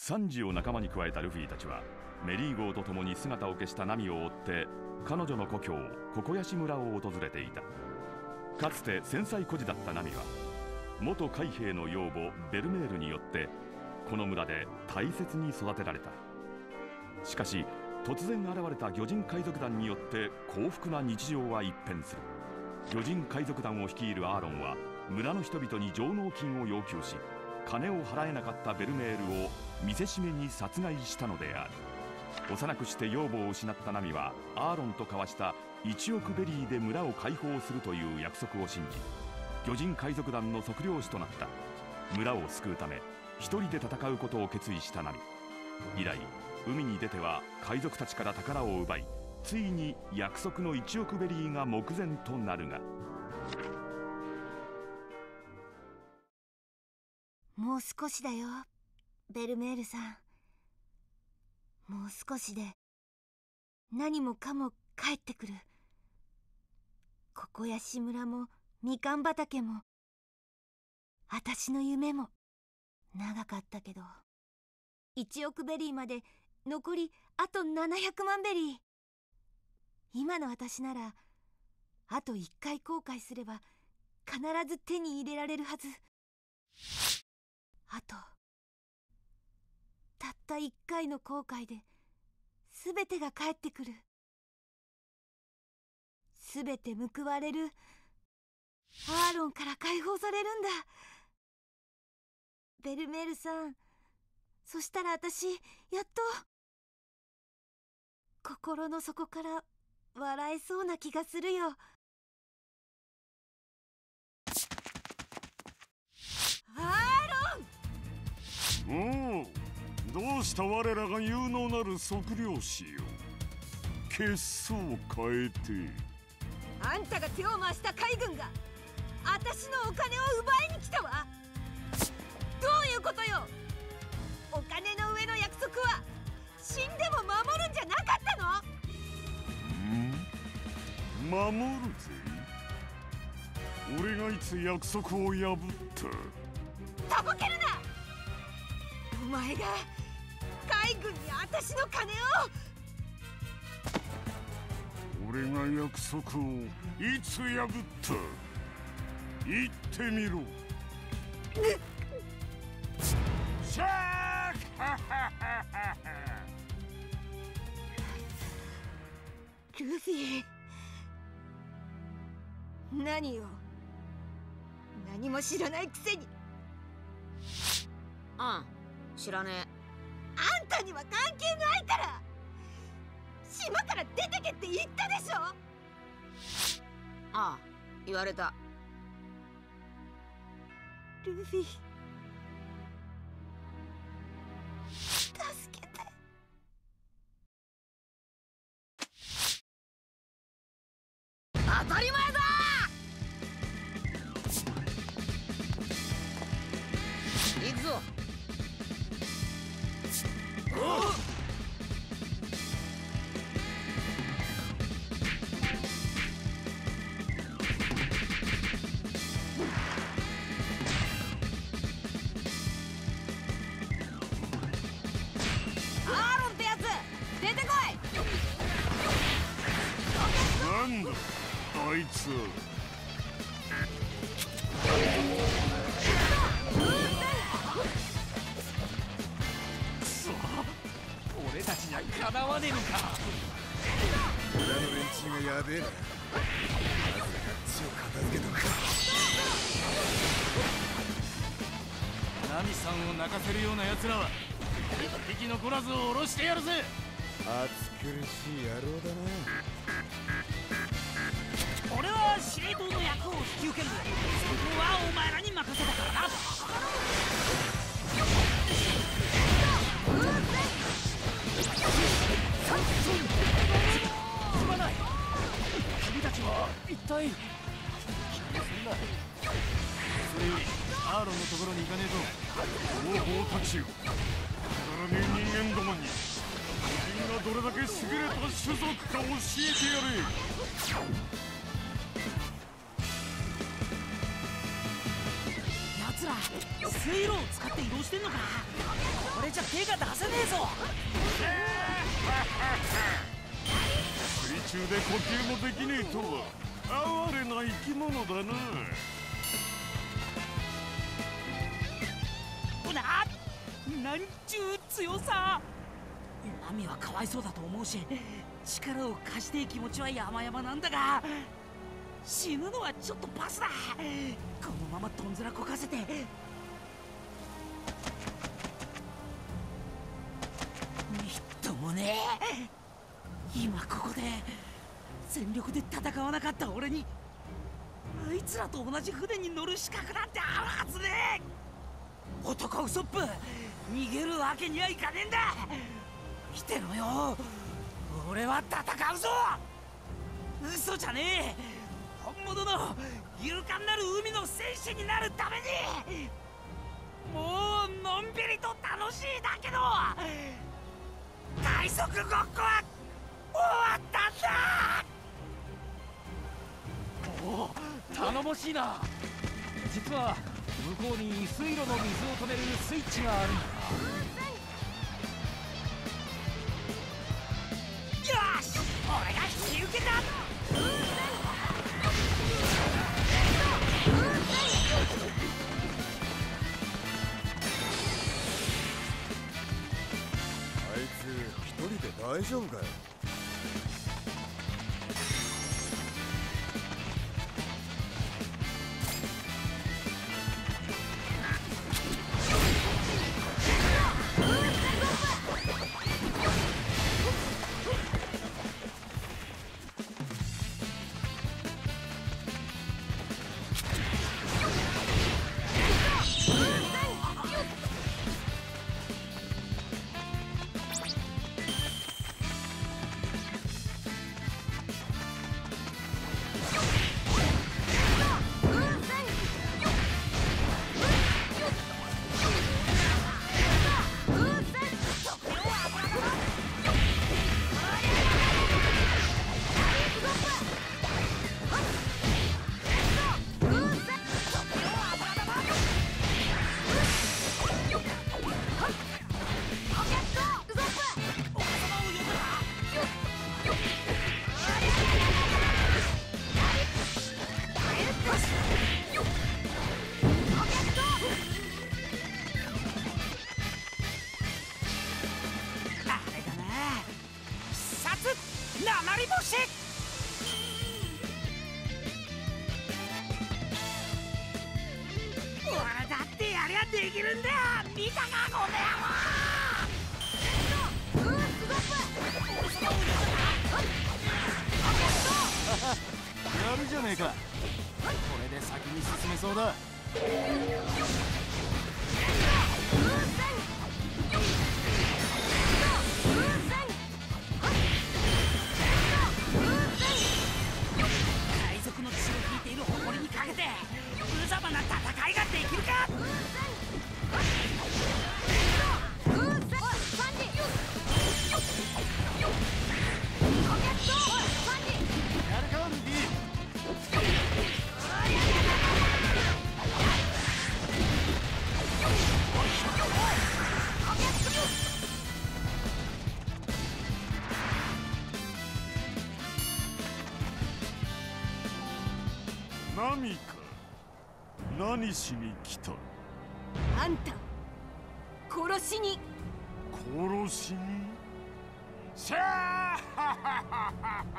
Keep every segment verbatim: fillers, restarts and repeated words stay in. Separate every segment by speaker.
Speaker 1: サンジを仲間に加えたルフィたちはメリー号と共に姿を消したナミを追って彼女の故郷ココヤシ村を訪れていた。かつて繊細孤児だったナミは元海兵の養母ベルメールによってこの村で大切に育てられた。しかし突然現れた魚人海賊団によって幸福な日常は一変する。魚人海賊団を率いるアーロンは村の人々に上納金を要求し、金を払えなかったベルメールを見せしめに殺害したのである。幼くして養母を失ったナミはアーロンと交わしたいちおくベリーで村を解放するという約束を信じ、魚人海賊団の測量士となった。村を救うため一人で戦うことを決意したナミ。以来海に出ては海賊たちから宝を奪い、ついに約束のいちおくベリーが目前となるが、
Speaker 2: もう少しだよベルメールさん。もう少しで何もかも帰ってくる。ココヤシ村もみかん畑も私の夢も長かったけど、いちおくベリーまで残りあとななひゃくまんベリー。今の私ならあといっかい後悔すれば必ず手に入れられるはず。あとたったいっかいの後悔で全てが返ってくる。全て報われる。アーロンから解放されるんだ。ベルメールさん、そしたら私やっと心の底から笑えそうな気がするよ。アーロン！
Speaker 3: おお、どうした我らが有能なる測量士よ。血相を変えて。
Speaker 2: あんたが手を回した海軍が私のお金を奪いに来たわ。どういうことよ。お金の上の約束は死んでも守るんじゃなかったの？
Speaker 3: ん？守るぜ。俺がいつ約束を破った？
Speaker 2: とぼけるな。お前が海軍に私の金を。
Speaker 3: 俺が約束をいつ破った？言ってみろ。シャーク
Speaker 2: ルフィ、何よ。何も知らないくせに。
Speaker 4: あん、知らねえ。
Speaker 2: あんたには関係ないから。島から出てけって言ったでしょ。
Speaker 4: ああ、言われた。
Speaker 2: ルフィ、助けて。
Speaker 4: 当たり前だ。行くぞ。おっ！
Speaker 3: なんだあいつ。
Speaker 5: くそ、俺たちにはかなわねえのか。
Speaker 6: 裏の連中がやべえな。まずあっちを片付けとくか。
Speaker 5: ナミさんを泣かせるような奴らは一匹残らずを下ろしてやるぜ。
Speaker 6: 暑苦しい野郎だな。
Speaker 7: 俺は司令塔の役を引き受ける。そこはお前らに任せたからな。
Speaker 5: すまない。君たちは一体。
Speaker 3: それよりアーロンのところに行かねえと。同胞たちよ、くだらねえ人間どもに人がどれだけ優れた種族か教えてやれ。
Speaker 7: 奴らす水路を使って移動してんのか。これじゃ手が出せねえぞ。
Speaker 3: 水中で呼吸もできねえとは哀れな生き物だな。
Speaker 7: うな、なんちゅう強さ。ナミはかわいそうだと思うし、力を貸して気持ちは山々なんだが、死ぬのはちょっとパスだ。このままとんずらこかせて。みっともねえ。今ここで全力で戦わなかった俺に、あいつらと同じ船に乗る資格なんてあるはずねえ。男ウソップ、逃げるわけにはいかねえんだ。見てろよ、俺は戦うぞ。嘘じゃねえ。本物の勇敢なる海の戦士になるために。もうのんびりと楽しいだけど海賊ごっこは終わったんだ。
Speaker 5: おお、頼もしいな。実は向こうに水路の水を止めるスイッチがあるんだ。
Speaker 7: よし、俺が引き受けた。
Speaker 6: あいつ一人で大丈夫かよ。
Speaker 7: できるんだよ。見たかこの野郎。
Speaker 5: やるじゃねえか。これで先に進めそうだ。
Speaker 7: 海賊の血を引いている誇りにかけて無様な戦いができるか。
Speaker 3: ナミか、何しに来た。
Speaker 2: あんた殺しに。
Speaker 3: 殺しに。しゃあ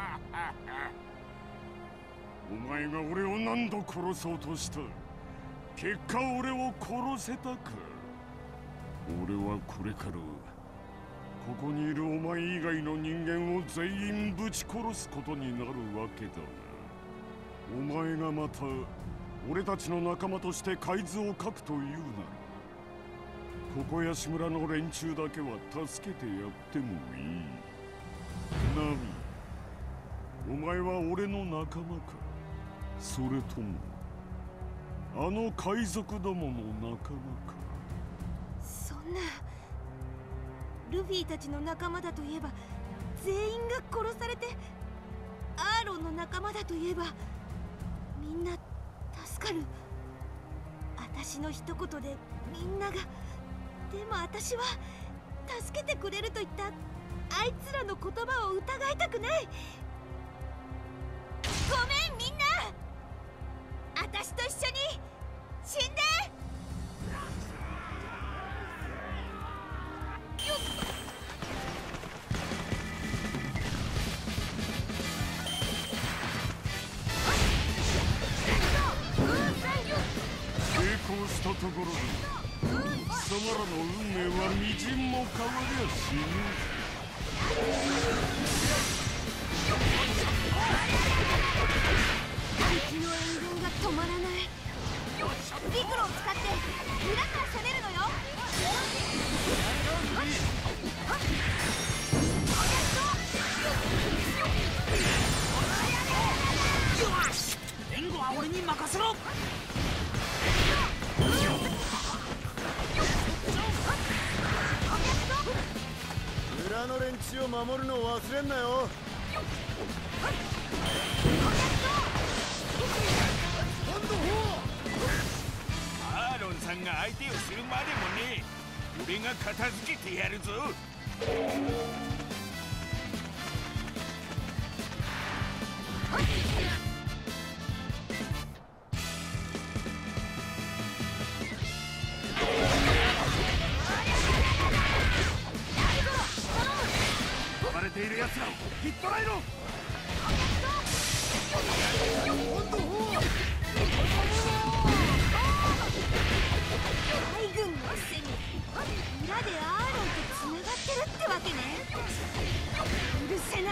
Speaker 3: お前が俺を何度殺そうとした。結果俺を殺せたか。俺はこれからここにいるお前以外の人間を全員ぶち殺すことになるわけだな。お前がまた俺たちの仲間として海図を書くというなら、ここやし村の連中だけは助けてやってもいい。ナミ、お前は俺の仲間か、それともあの海賊どもの仲間か。
Speaker 2: そんな。ルフィたちの仲間だといえば全員が殺されて、アーロンの仲間だといえばみんな助かる。私私の一言でみんなが、でも私は助けてくれると言ったあいつらの言葉を疑いたくない。ごめんみんな、私と一緒に死んで。よっ、
Speaker 3: 成功したところで貴様らの運命はみじんも変わりゃしね
Speaker 2: 敵の援軍が止まらない。陸路を使って裏から攻めるのよ。
Speaker 7: よし、援護は俺に任せろ。
Speaker 6: 裏の連中を守るのを忘れんなよ。
Speaker 5: アーロンさんが相手をするまでもね、俺が片付けてやるぞ。暴れている奴らを引っ捕らえろ。
Speaker 2: 海軍のくせに裏でアーロンとつながってるってわけね。許せない。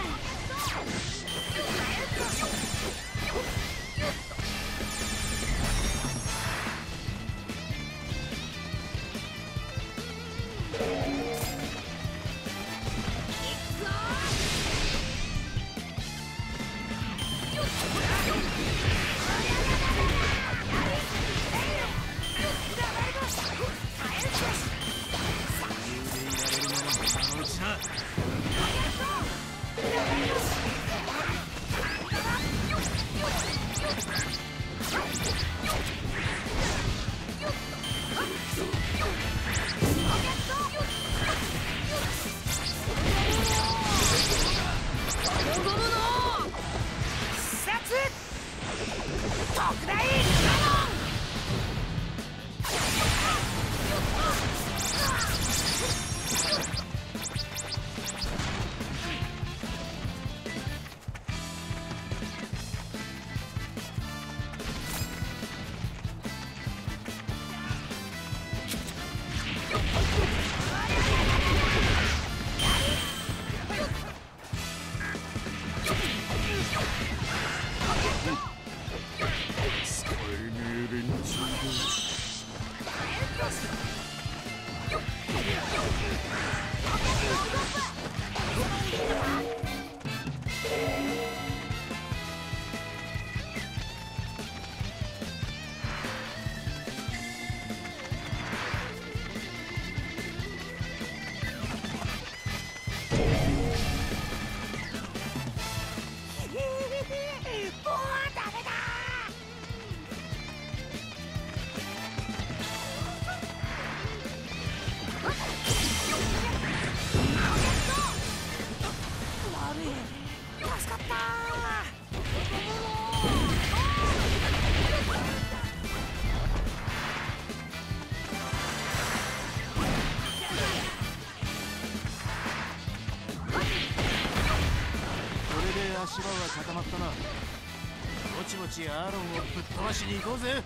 Speaker 5: 足場は固まったな。ぼちぼちアーロンをぶっ飛ばしに行こうぜ。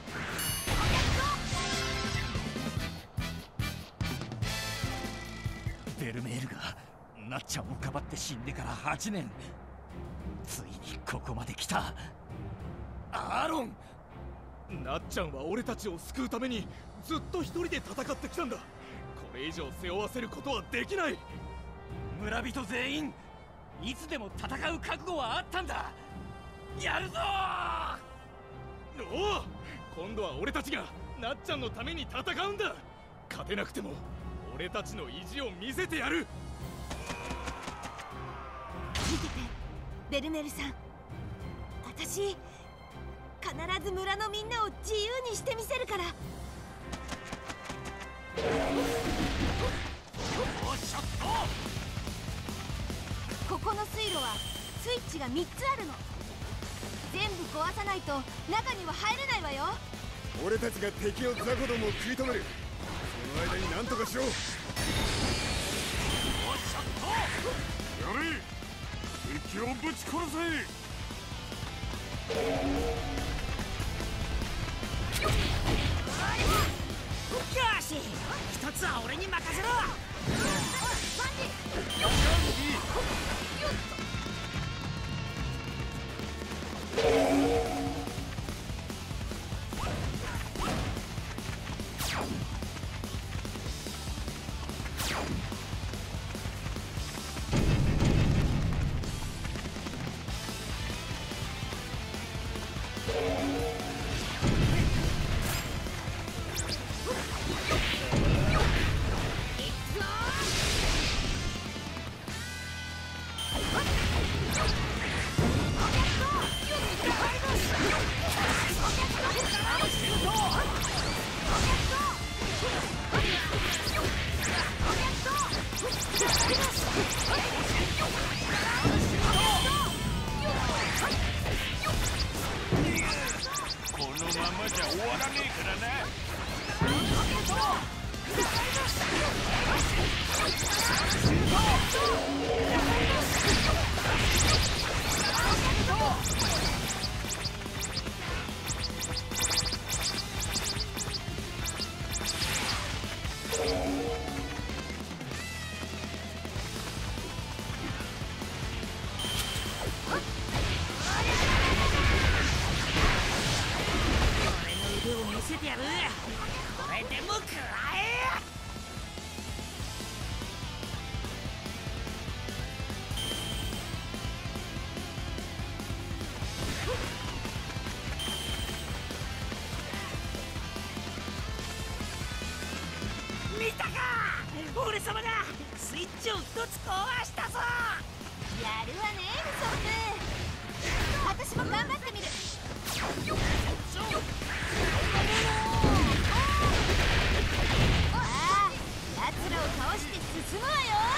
Speaker 5: ベルメールがなっちゃんをかばって死んでからはちねん、ついにここまで来た。アーロン、
Speaker 8: なっちゃんは俺たちを救うためにずっと一人で戦ってきたんだ。これ以上背負わせることはできない。
Speaker 5: 村人全員いつでも戦う覚悟はあったんだ。やるぞー。
Speaker 8: おお、今度は俺たちがなっちゃんのために戦うんだ。勝てなくても俺たちの意地を見せてやる。
Speaker 2: 見ててベルメルさん、私必ず村のみんなを自由にしてみせるから。 スイッチがみっつあるの。全部壊さないと中には入れないわよ。
Speaker 6: 俺たちが敵を雑魚どもを食い止める。その間に何とかしろ。
Speaker 3: やれ、敵をぶち殺せ。
Speaker 7: よし、一つは俺に任せろ。見たか、俺様だ。スイッチを一つ壊したぞ。
Speaker 2: やるわね、ウソップ。私も頑張ってみる。ああ、奴らを倒して進むわよ。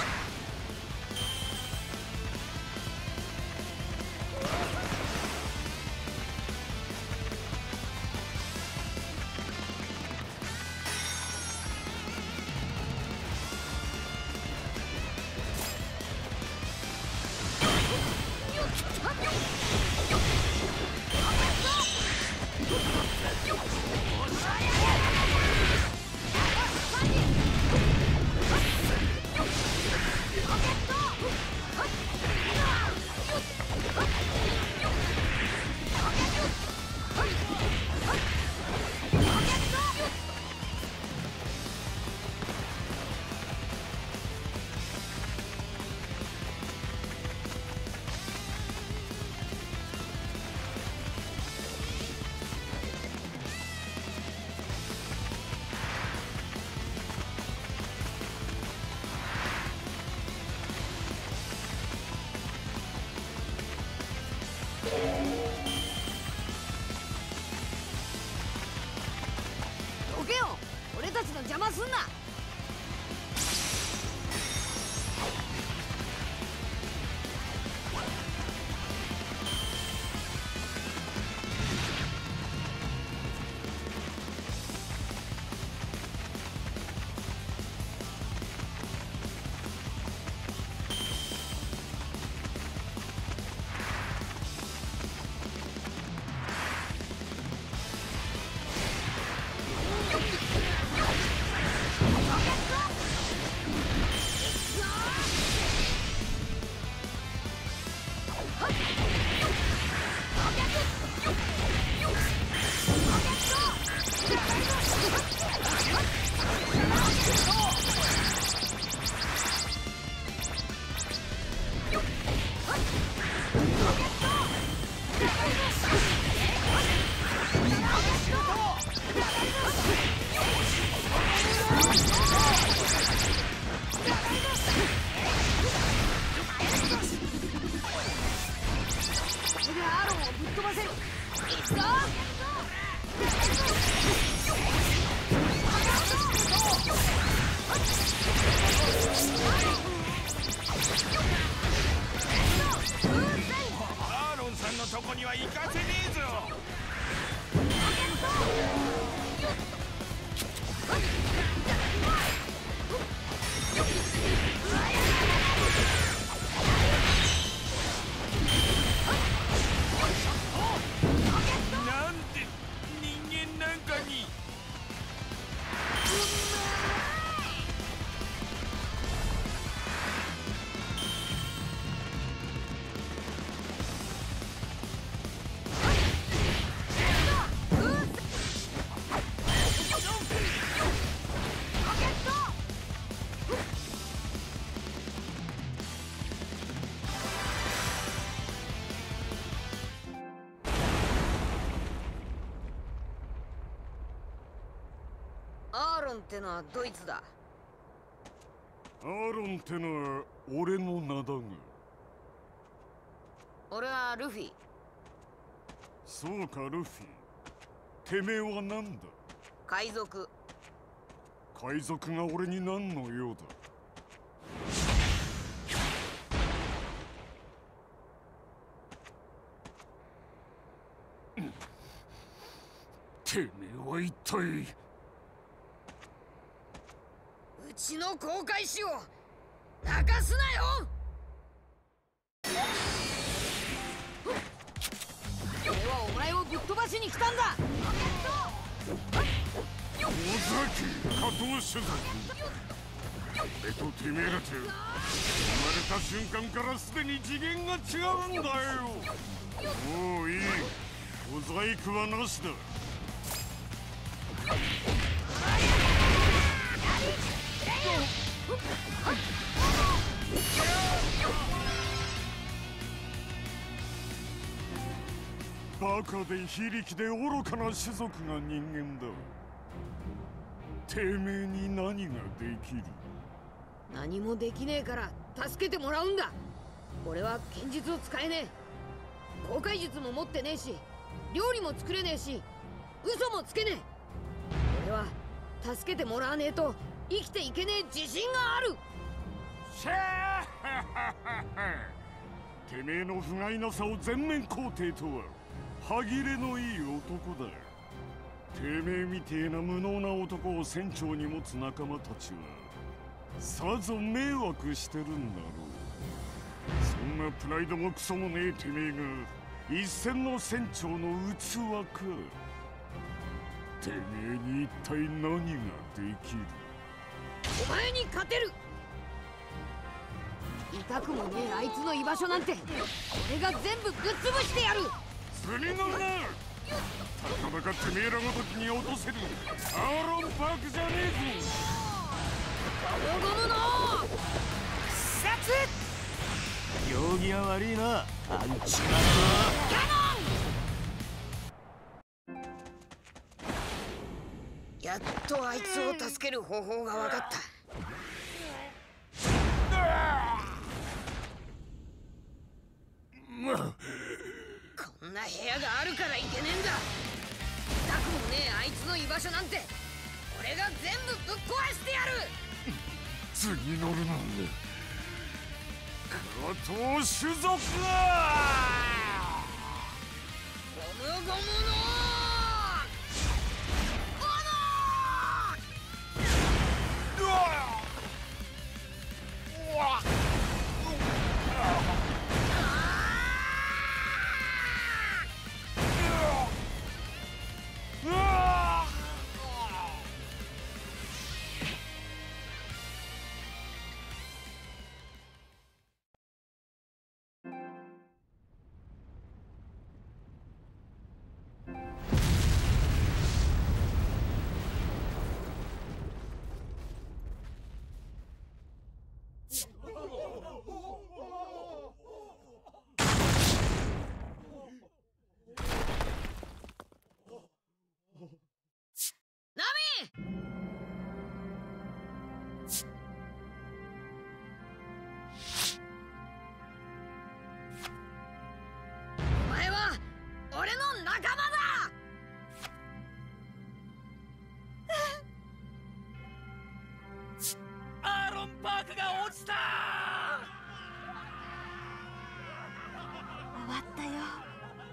Speaker 4: どけよ、俺たちの邪魔すんな。うっせい
Speaker 9: のとこには行かせねえぞ。なんで人間なんかに。
Speaker 4: アーロンってのはドイツだ。
Speaker 3: アーロンってのは俺の名だが。
Speaker 4: 俺はルフィ。
Speaker 3: そうか、ルフィ。てめえは何だ？
Speaker 4: 海賊。
Speaker 3: 海賊が俺に何の用だ？てめえは一体。
Speaker 4: うちの航海士を泣かすなよ。俺はお前をぶっ飛ばしに来たんだ。
Speaker 3: 尾崎加藤主宰。俺とてめえらと生まれた瞬間からすでに次元が違うんだよ。もういい。小細工はなしだ。バカで非力で愚かな種族が人間だ。てめえに何ができる？
Speaker 4: 何もできねえから助けてもらうんだ。俺は剣術を使えねえ。航海術も持ってねえし、料理も作れねえし、嘘もつけねえ。俺は助けてもらわねえと生きていけねえ自信がある。
Speaker 3: シャーてめえの不甲斐なさを全面肯定とは歯切れのいい男だ。てめえみてえな無能な男を船長に持つ仲間たちはさぞ迷惑してるんだろう。そんなプライドもクソもねえてめえが一線の船長の器か。てめえに一体何ができる？
Speaker 4: お前に勝てる。痛くもねえあいつの居場所なんて俺が全部ぶっ潰してやる。
Speaker 3: 釣り乗るな。たかだかてめえらごときに落とせるアーロンパークじゃねえぞ。
Speaker 4: ゴムゴムの殺。
Speaker 5: 行儀は悪いな、アンチマン。
Speaker 4: やっとあいつを助ける方法が分かった。こんな部屋があるからいけねえんだ。痛くもねえあいつの居場所なんて俺が全部ぶっ壊してやる。
Speaker 3: 次乗るなんだ加藤種族だ。
Speaker 4: ゴムゴムの
Speaker 2: 終わったよ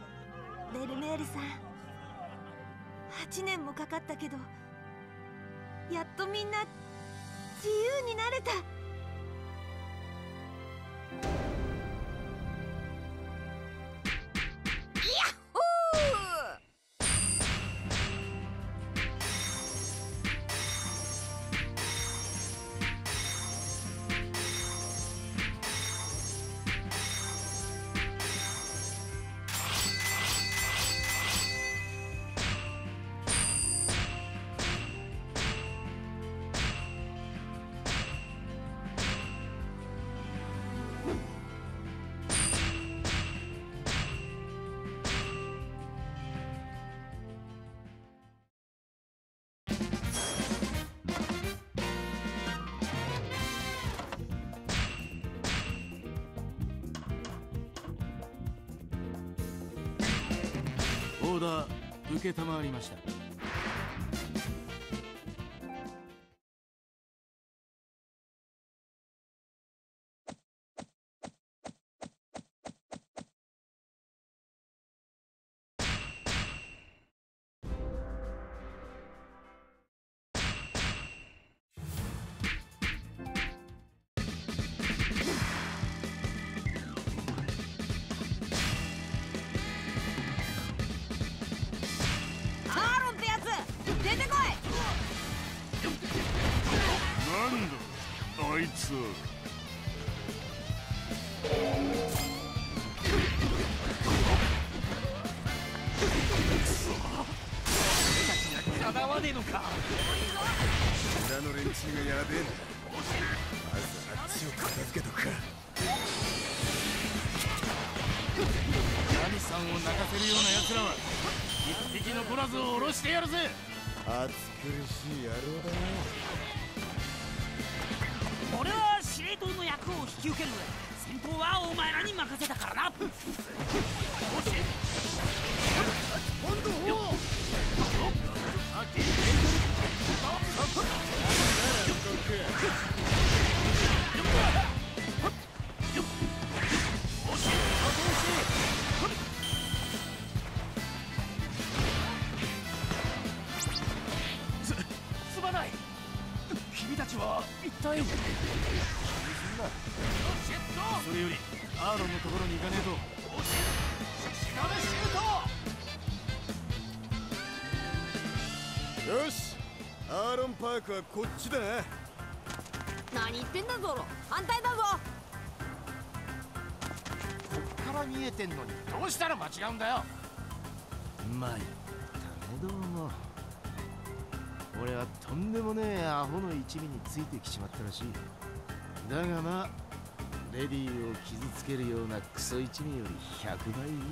Speaker 2: ベルメールさん。はちねんもかかったけど、やっとみんな自由になれた。
Speaker 10: オーダー承りました。
Speaker 3: あいつ
Speaker 5: かなわねえのか。
Speaker 6: 裏の連中がやべえな。まずあっちを片付けとくか。
Speaker 10: 神さんを泣かせるような奴らは一匹残らず下ろしてやるぜ。
Speaker 6: 暑苦しい野郎だな。
Speaker 7: 俺は司令塔の役を引き受ける。戦闘はお前らに任せたからな。
Speaker 6: 今度ほ
Speaker 5: す、すまない。君たちは一体。
Speaker 10: それよりアーロンのところに行かねえと。
Speaker 6: よし、アーロンパークはこっちだな。
Speaker 4: 何言ってんだゾロ、反対だぞ。
Speaker 10: こっから見えてんのにどうしたら間違うんだよ。まいったねどうも。俺はとんでもねえアホの一味についてきちまったらしい。だがまあレディーを傷つけるようなクソ一味よりひゃくばいいい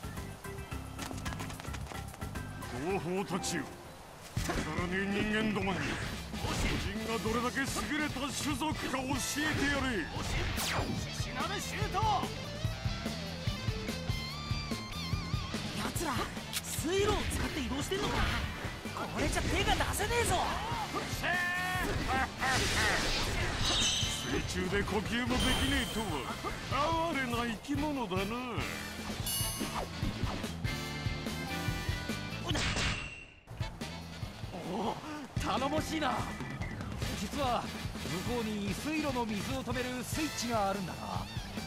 Speaker 3: 同胞たちよ、くだらねえ人間どもに巨人がどれだけ優れた種族か教えてやれ。
Speaker 5: シナメシュート。
Speaker 7: 奴ら水路を使って移動してんのか。これじゃ手が出せねえぞ。
Speaker 3: 水中で呼吸もできねえとは哀れな生き物だな。
Speaker 5: おお、頼もしいな。実は向こうに水路の水を止めるスイッチがあるんだな。
Speaker 7: よ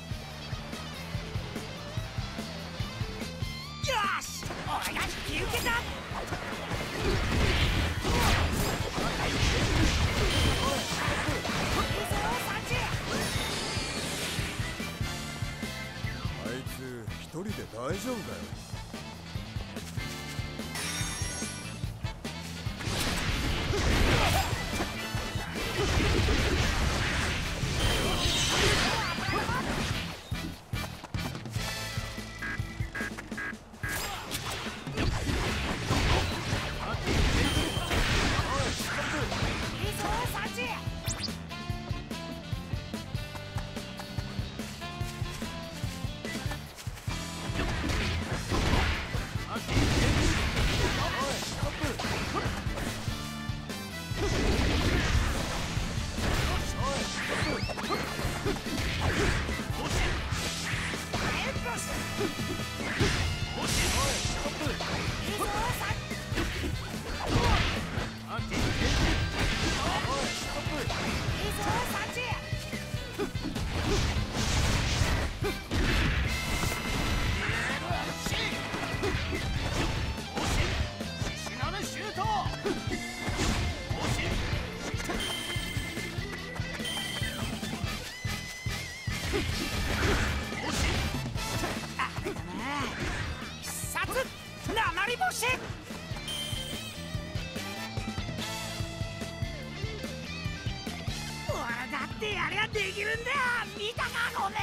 Speaker 7: し、俺が引き受けた。
Speaker 6: あいつ一人で大丈夫かよ。
Speaker 7: ってやりゃできるんだよ。見たかこの野郎。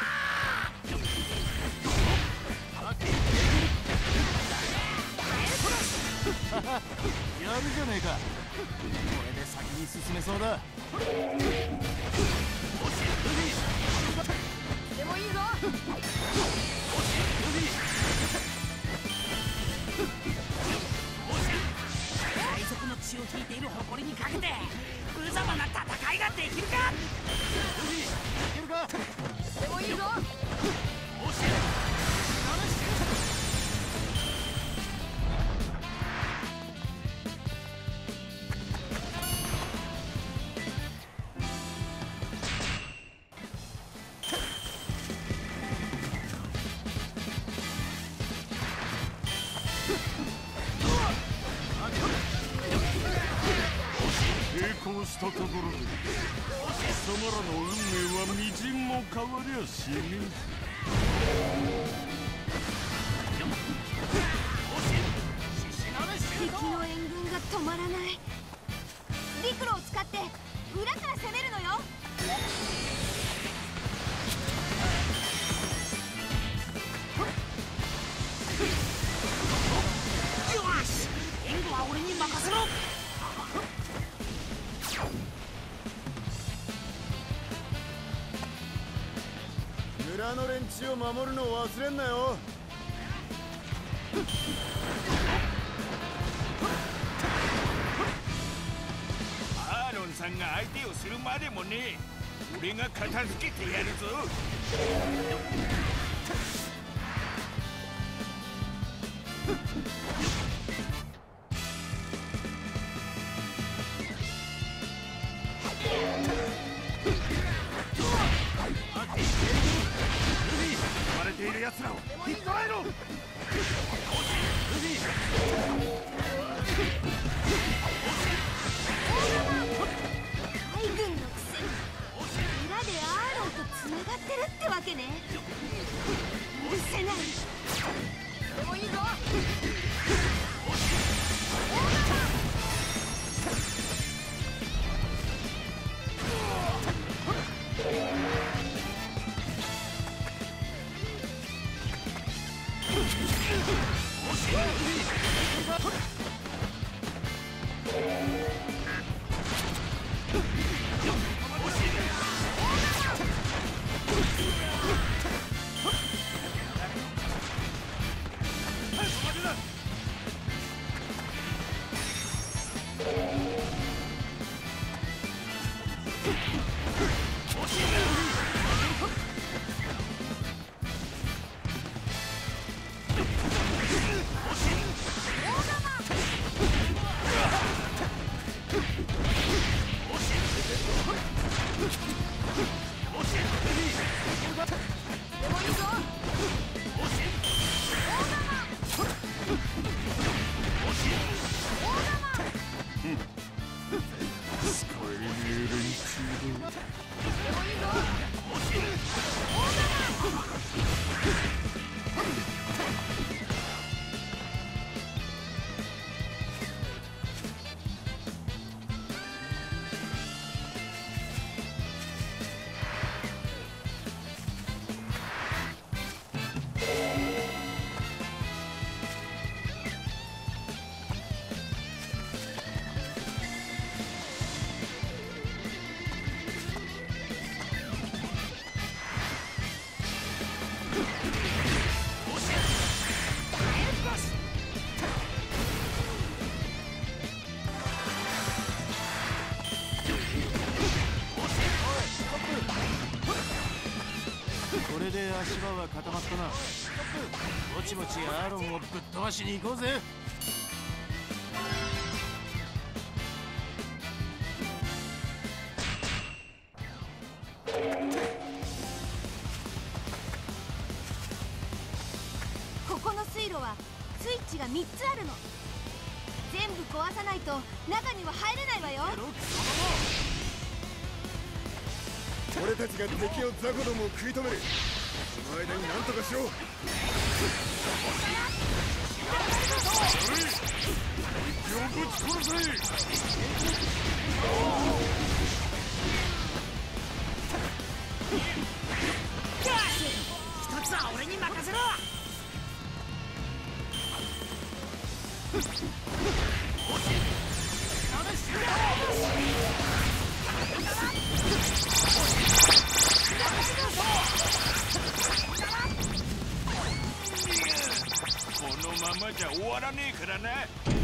Speaker 10: やるじゃねえか。これで先に進めそうだ。
Speaker 4: でもいいぞ。
Speaker 7: 最速の血を引いている誇りにかけて無様な戦いができるか。
Speaker 10: いけるか。
Speaker 4: でもいいぞ。
Speaker 3: したところで貴様らの運命はみじんも変わりゃしね
Speaker 2: え。敵の援軍が止まらない。陸路を使って裏から攻めるのよ。
Speaker 7: よし、援護は俺に任せろ。
Speaker 6: 村の連中を守るのを忘れんなよ。
Speaker 9: アーロンさんが相手をするまでもねえ。俺が片付けてやるぞ。
Speaker 3: いる奴らを引っ捕らえろ。
Speaker 2: 海軍のくせに裏でアーロンとつながってるってわけね。許せない。
Speaker 4: でもいいぞ。
Speaker 10: これで足場は固まったな。ぼちぼちアーロンをぶっ飛ばしに行こうぜ。
Speaker 2: ここの水路はスイッチがみっつあるの。全部壊さないと中には入れないわよ。
Speaker 6: 俺たちが敵をザコどもを食い止める。その間に何とかしろ。
Speaker 3: 敵をぶち殺せ。
Speaker 9: わらねえからな。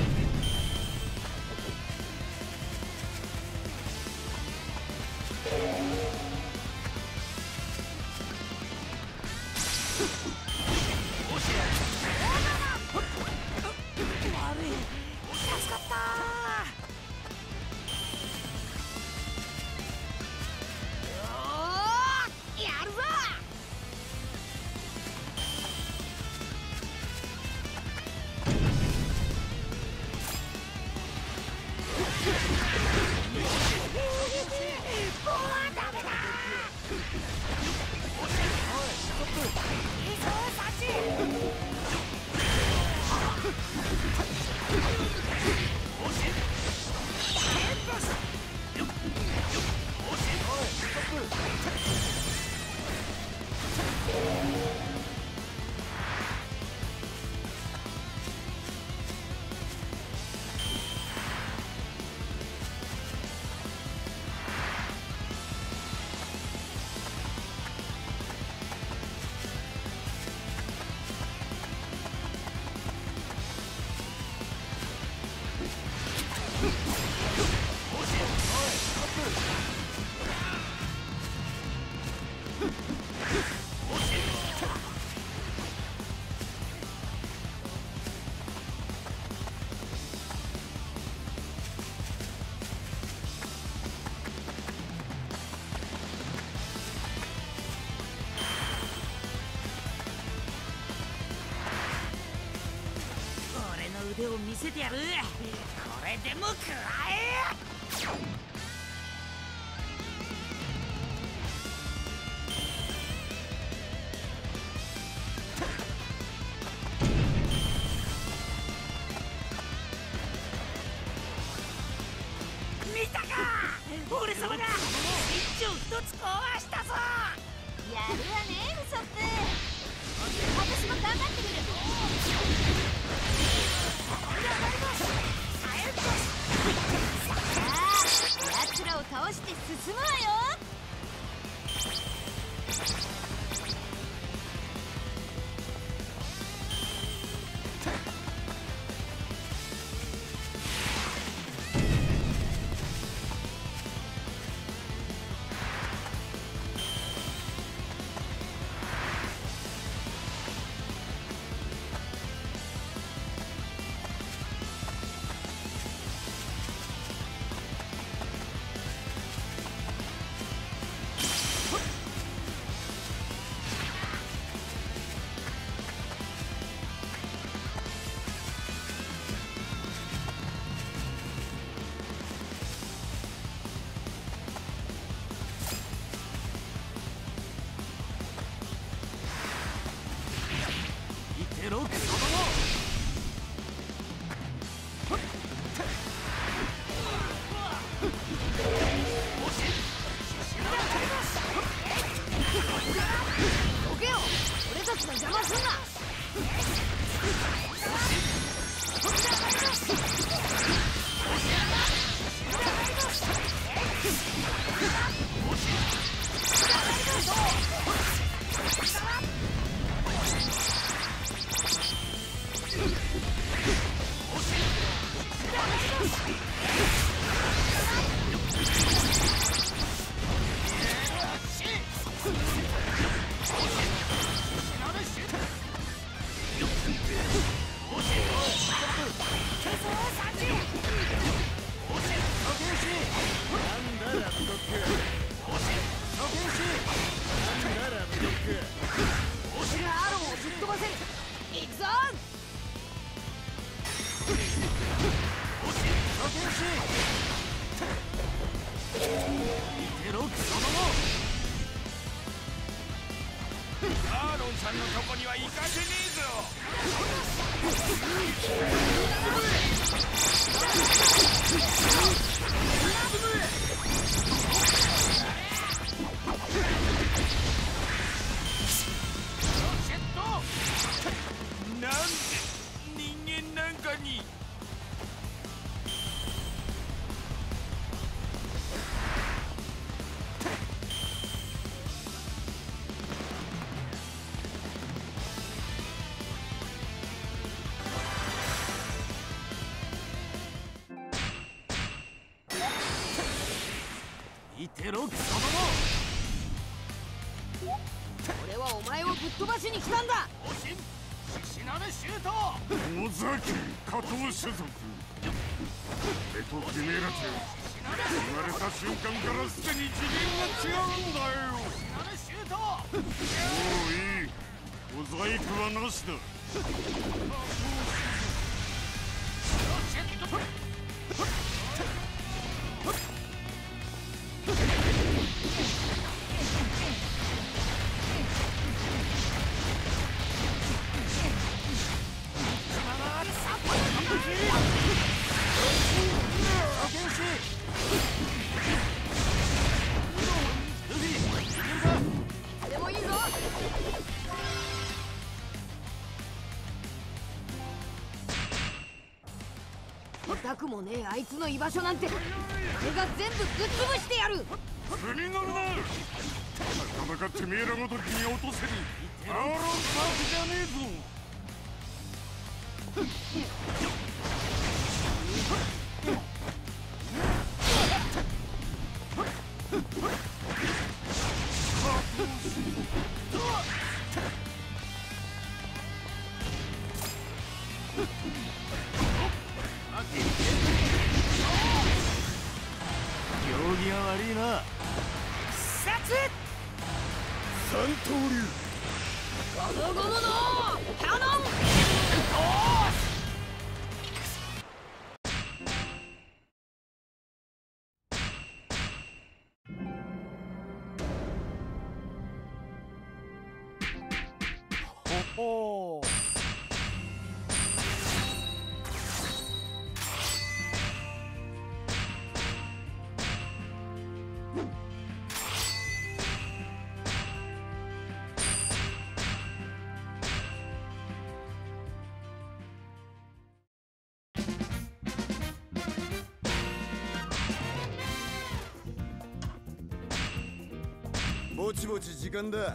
Speaker 7: 腕を見せてやる。これでも食らえ。見たか、俺様が一丁一つ壊したぞ。
Speaker 2: やるわねウソップ。私も頑張ってみる。奴らを倒して進むわよ。
Speaker 9: アーロンさんのとこには行かせねえぞ。なんで人間なんかに。
Speaker 5: 見てろクソ
Speaker 4: ども。俺はお前をぶっ飛ばしに来たんだ。
Speaker 5: おしんシナメシュート。
Speaker 3: 尾崎加藤種族、俺とてめえらと生まれた瞬間からすでに次元が違うんだよ。
Speaker 5: シナメシュート。
Speaker 3: もういい、小細工はなしだ。
Speaker 4: でもいいぞ。痛くもねえあいつの居場所なんて俺が全部ぶっ潰してやる。
Speaker 3: 図に乗るな。なかなかてめえらごときに落とせるアーロンパークじゃねえぞ。
Speaker 10: 行儀が悪いな。
Speaker 7: 殺
Speaker 3: 三刀流
Speaker 4: ゴムゴムのキャノン。
Speaker 5: ほほー。
Speaker 6: ぼちぼち時間だ。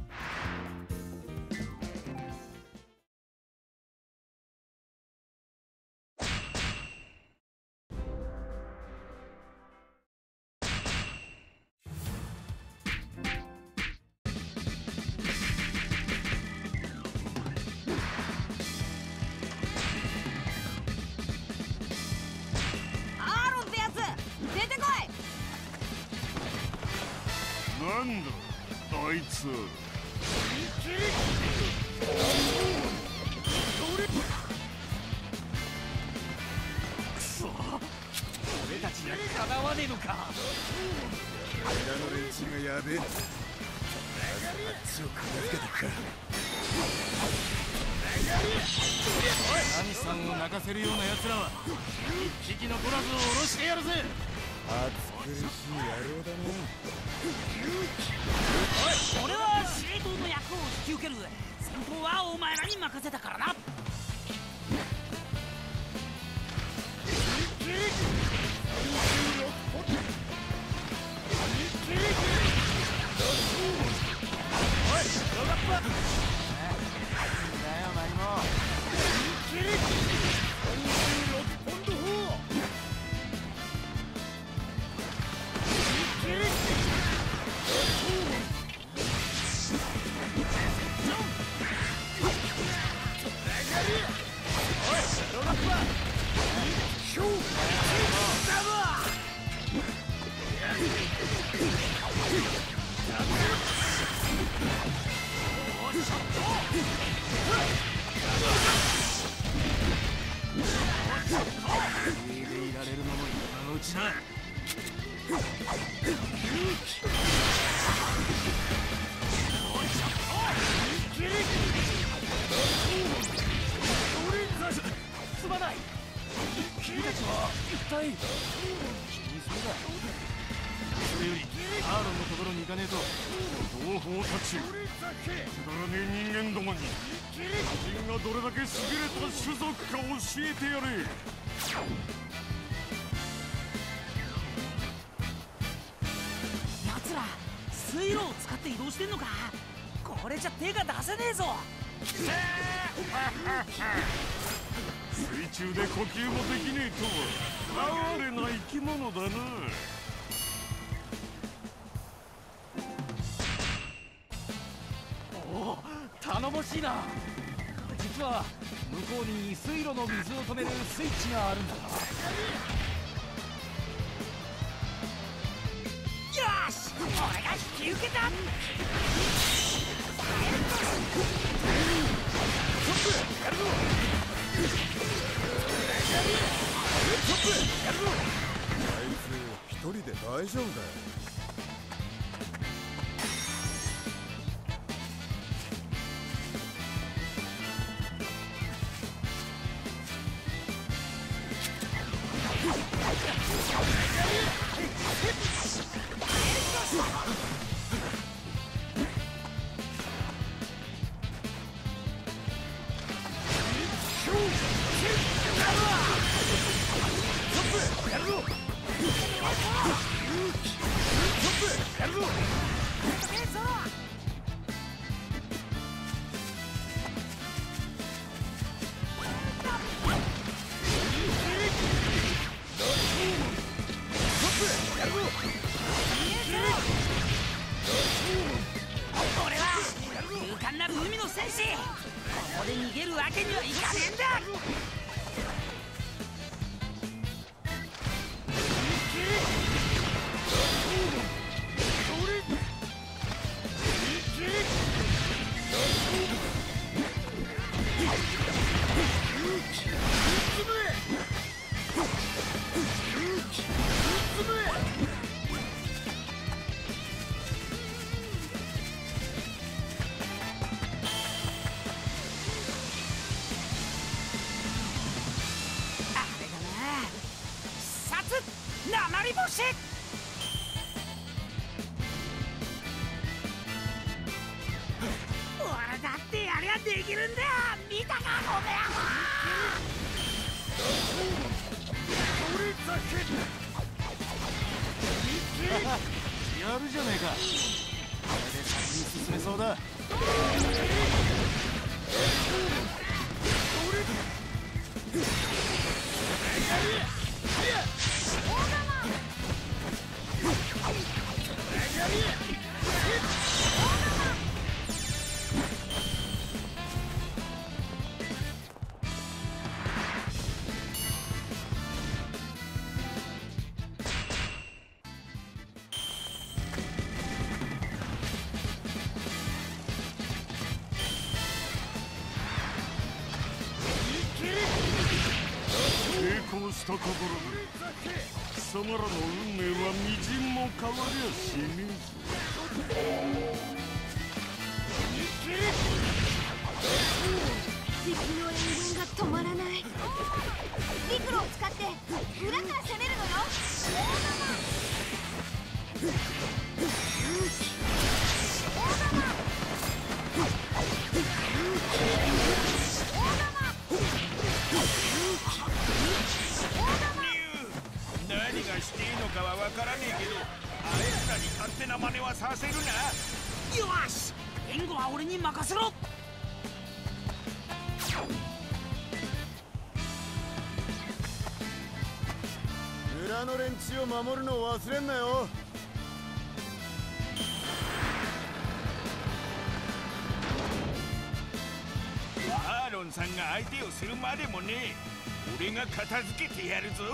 Speaker 4: アーロンってやつ出てこい。
Speaker 3: なんだあいつ。
Speaker 5: くそ、俺たちにはかなわねえのか。
Speaker 6: 裏の連中がやべえ。あっちを片付けてくか。
Speaker 5: 神さんを泣かせるような奴らは一匹残らずを下ろしてやるぜ。
Speaker 6: 暑苦しい野郎だな。
Speaker 7: 俺は司令塔の役を引き受ける。戦闘はお前らに任せたからな。
Speaker 5: すまない。君たちは一体。気にするな。それよりアーロンのところに行かねえと。
Speaker 3: 同胞たち、くだらねえ人間どもに自分がどれだけ優れた種族か教えてやれ。
Speaker 7: 奴ら水路を使って移動してんのか。これじゃ手が出せねえぞ。
Speaker 3: 水中で呼吸もできねえとは哀れな生き物だな。
Speaker 7: 頼もしいな。実は向こうに水路の水を止めるスイッチがあるんだ。よし、俺が引き受けた。やるぞ。
Speaker 6: あいつ一人で大丈夫だよ。
Speaker 7: 俺は勇敢なる海の戦士。ここで逃げるわけにはいかねえんだ。り星。俺だってやりゃできるんだよ。見たかこの野
Speaker 10: 郎。やるじゃねえか。これで先に進めそうだ。
Speaker 3: したところで貴様らの運命はみじんも変わりゃしねえぞ。
Speaker 2: 敵の援軍が止まらない。陸路を使って裏から攻めるのよ。
Speaker 9: 何がしていいのかはわからねえけど、あいつらに勝手な真似はさせるな。
Speaker 7: よし、援護は俺に任せろ。
Speaker 6: 村の連中を守るのを忘れんなよ。
Speaker 9: アーロンさんが相手をするまでもねえ。俺が片付けてやるぞ。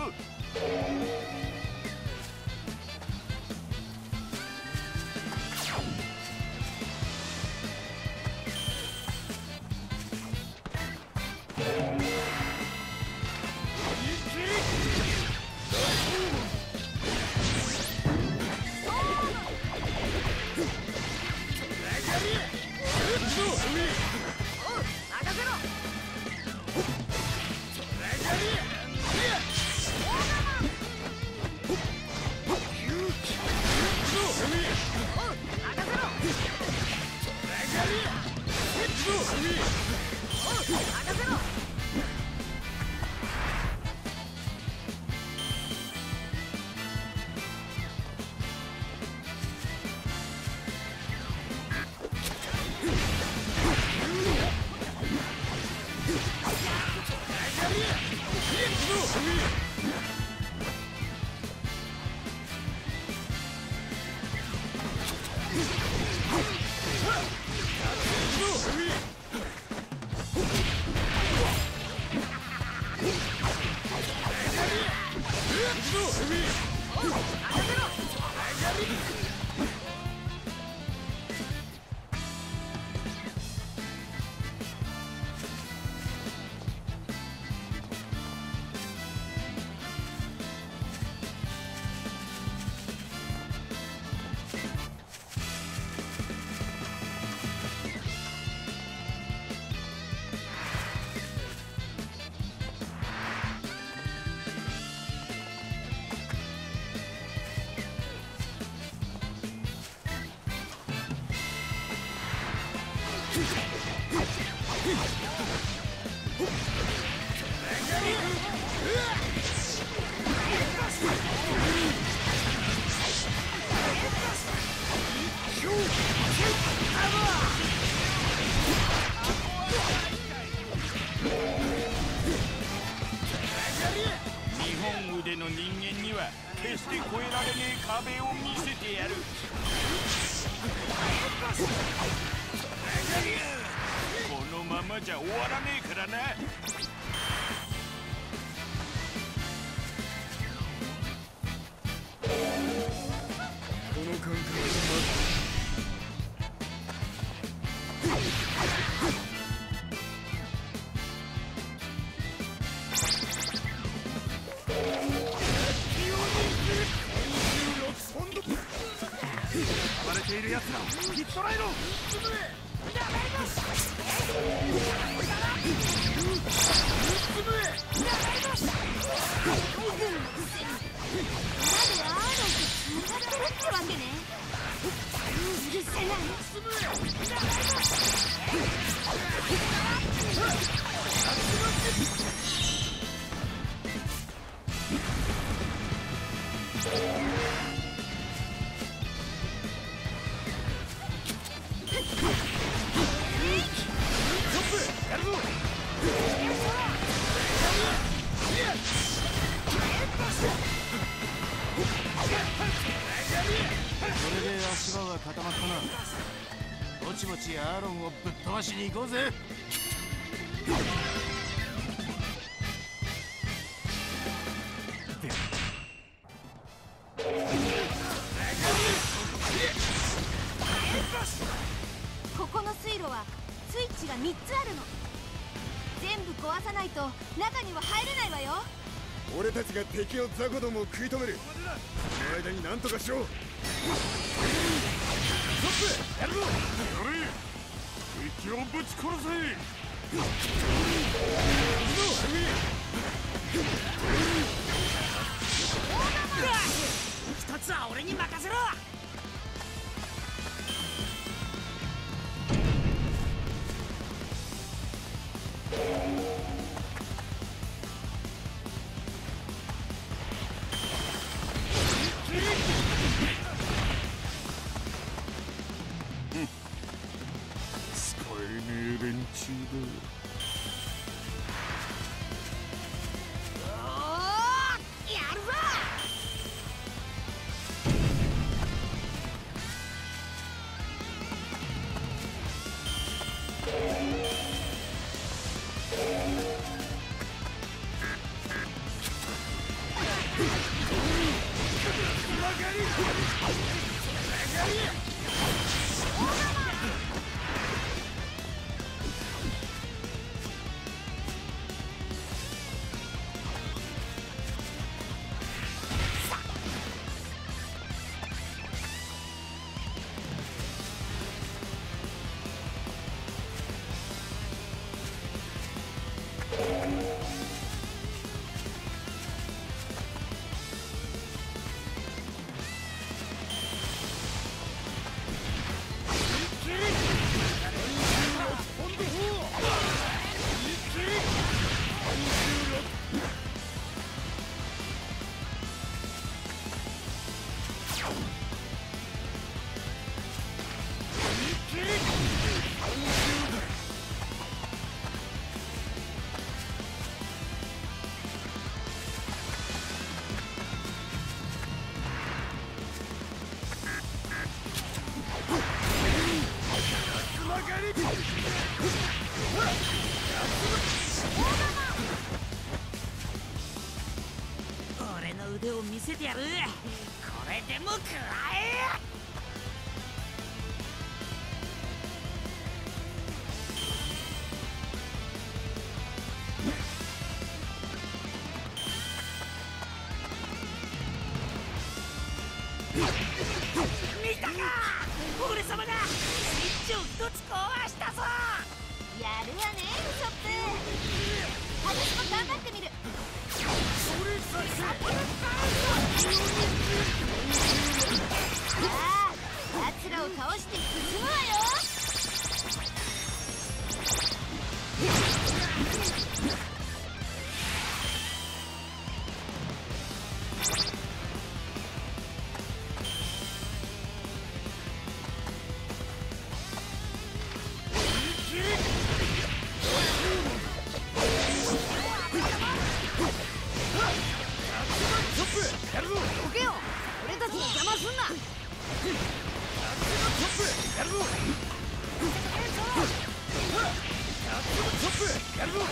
Speaker 9: 日本腕の人間には決して越えられねえ壁を見せてやる。このままじゃ終わらねえからな。
Speaker 6: この感覚
Speaker 5: 暴れている奴らを引っ捕らえろ。
Speaker 10: これで足場は固まったな。ぼちぼちアーロンをぶっ飛ばしに行こうぜ。
Speaker 2: ここの水路はスイッチがみっつあるの。全部壊さないと中には入れないわよ。
Speaker 6: 俺たちが敵の雑魚どもを食い止める。その間に何とかしろ。ストップ、やるぞ。
Speaker 3: やれ、敵をぶち殺せ。
Speaker 7: 一つは俺に任せろ。
Speaker 3: 使えねえ連中だ。
Speaker 7: 俺の腕を見せてやる。これでも食らえ。見たか、俺様がスイッチを一つ壊したぞ。
Speaker 2: やるわね、ウソップ。私も頑張ってみる。さあ、奴らを倒して進むわよ。
Speaker 5: やるぞ。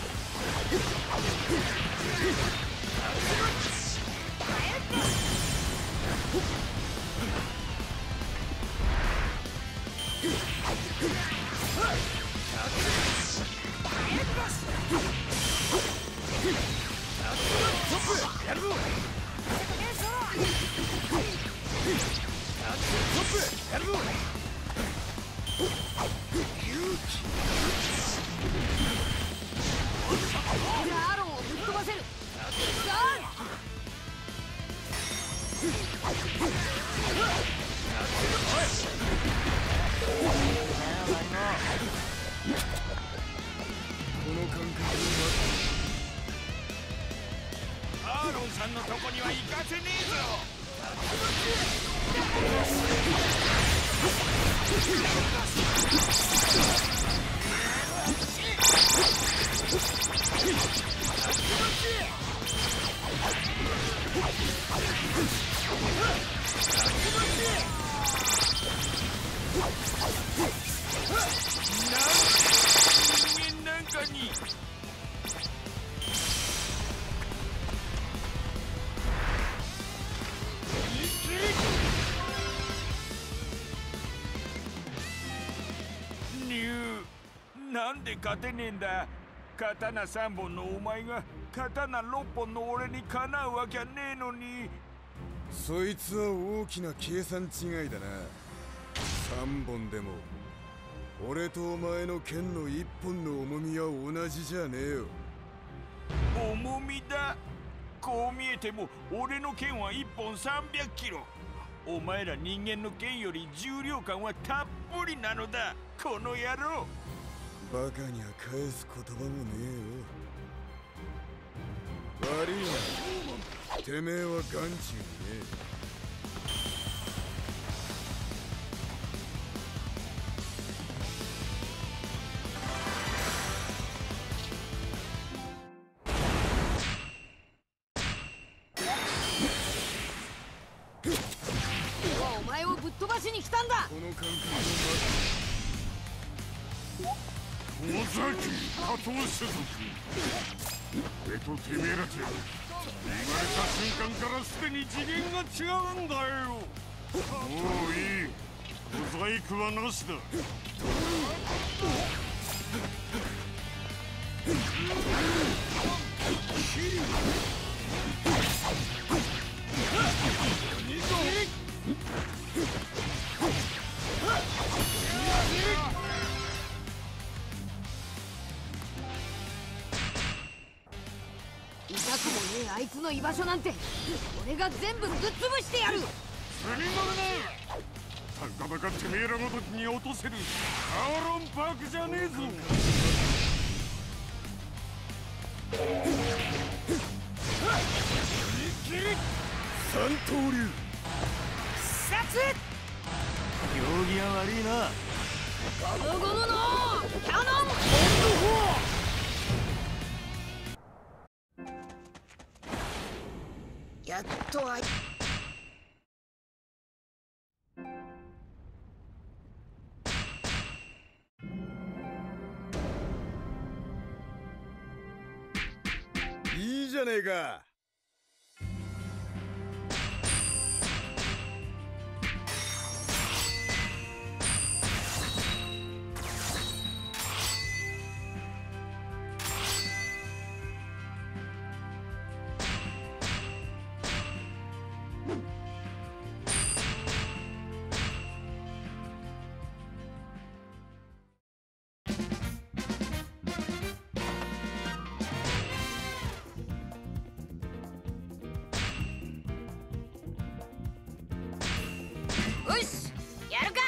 Speaker 5: やるぞ。やるぞ。
Speaker 4: じゃあアーロンをぶっ飛ばせる。
Speaker 6: この感覚
Speaker 9: アーロンさんのとこには行かせねえぞ。なんかにニュー、なんで勝てねえんだ。刀さんぼんのお前が刀ろっぽんの俺にかなうわけはねえのに。
Speaker 6: そいつは大きな計算違いだな。三本でも俺とお前の剣の一本の重みは同じじゃねえよ。
Speaker 9: 重みだ。こう見えても俺の剣はいっぽんさんびゃくキロ。お前ら人間の剣より重量感はたっぷりなのだ、この野郎。
Speaker 6: バカには返す言葉もねえよ。悪いな、てめえは眼中にね。
Speaker 4: お前をぶっ飛ばしに来たんだ。
Speaker 6: この感覚
Speaker 3: 尾崎加藤種族、俺とてめえらじゃ生まれた瞬間からすでに次元が違うんだよ。もういい、小細工はなしだ。
Speaker 4: 痛くもねえあいつの居場所なんて俺が全部ぶっ潰してやる。
Speaker 3: 釣り乗るな。たかだかてめえらごときに落とせるアーロンパークじゃねえぞ。
Speaker 6: 三刀流
Speaker 7: 殺。行儀は悪いな。
Speaker 4: ゴムゴムのキャノン。やっとあい
Speaker 6: いいじゃねえか。
Speaker 4: よし、やるか。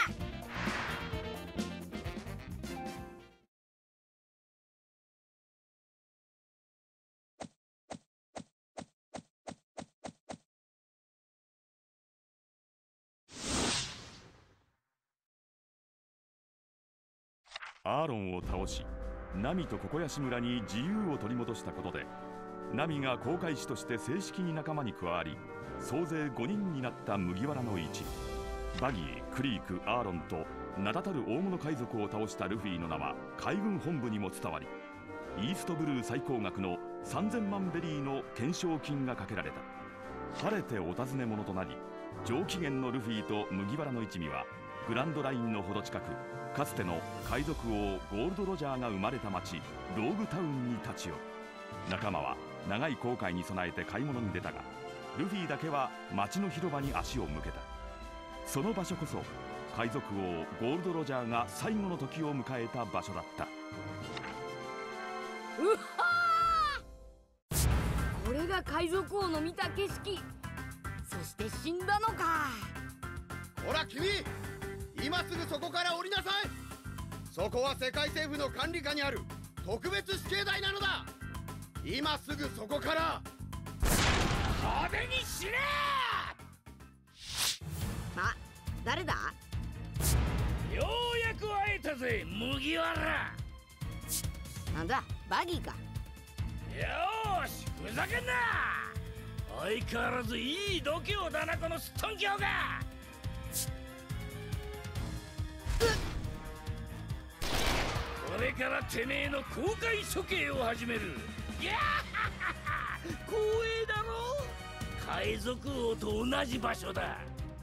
Speaker 1: アーロンを倒し、ナミとココヤシ村に自由を取り戻したことで、ナミが航海士として正式に仲間に加わり、総勢ごにんになった麦わらの一味。 バギー、クリーク、アーロンと名だたる大物海賊を倒したルフィの名は海軍本部にも伝わり、イーストブルー最高額のさんぜんまんベリーの懸賞金がかけられた。晴れてお尋ね者となり、上機嫌のルフィと麦わらの一味はグランドラインのほど近く、かつての海賊王ゴールド・ロジャーが生まれた町ローグタウンに立ち寄る。仲間は長い航海に備えて買い物に出たが、ルフィだけは町の広場に足を向けた。その場所こそ海賊王ゴールド・ロジャーが最後の時を迎えた場所だった。
Speaker 4: うっはー、これが海賊王の見た景色。そして死んだのか。
Speaker 11: ほら君、今すぐそこから降りなさい。そこは世界政府の管理下にある特別死刑台なのだ。今すぐそこから
Speaker 9: 派手に死ね
Speaker 4: ー。あ、誰だ。
Speaker 9: ようやく会えたぜ、麦わら。
Speaker 4: なんだ、バギーか。
Speaker 9: よーし、ふざけんな。相変わらずいい度胸だな、このすっとんきょうが。これからてめえの公開処刑を始める。いや光栄だろ。海賊王と同じ場所だ。
Speaker 3: あ、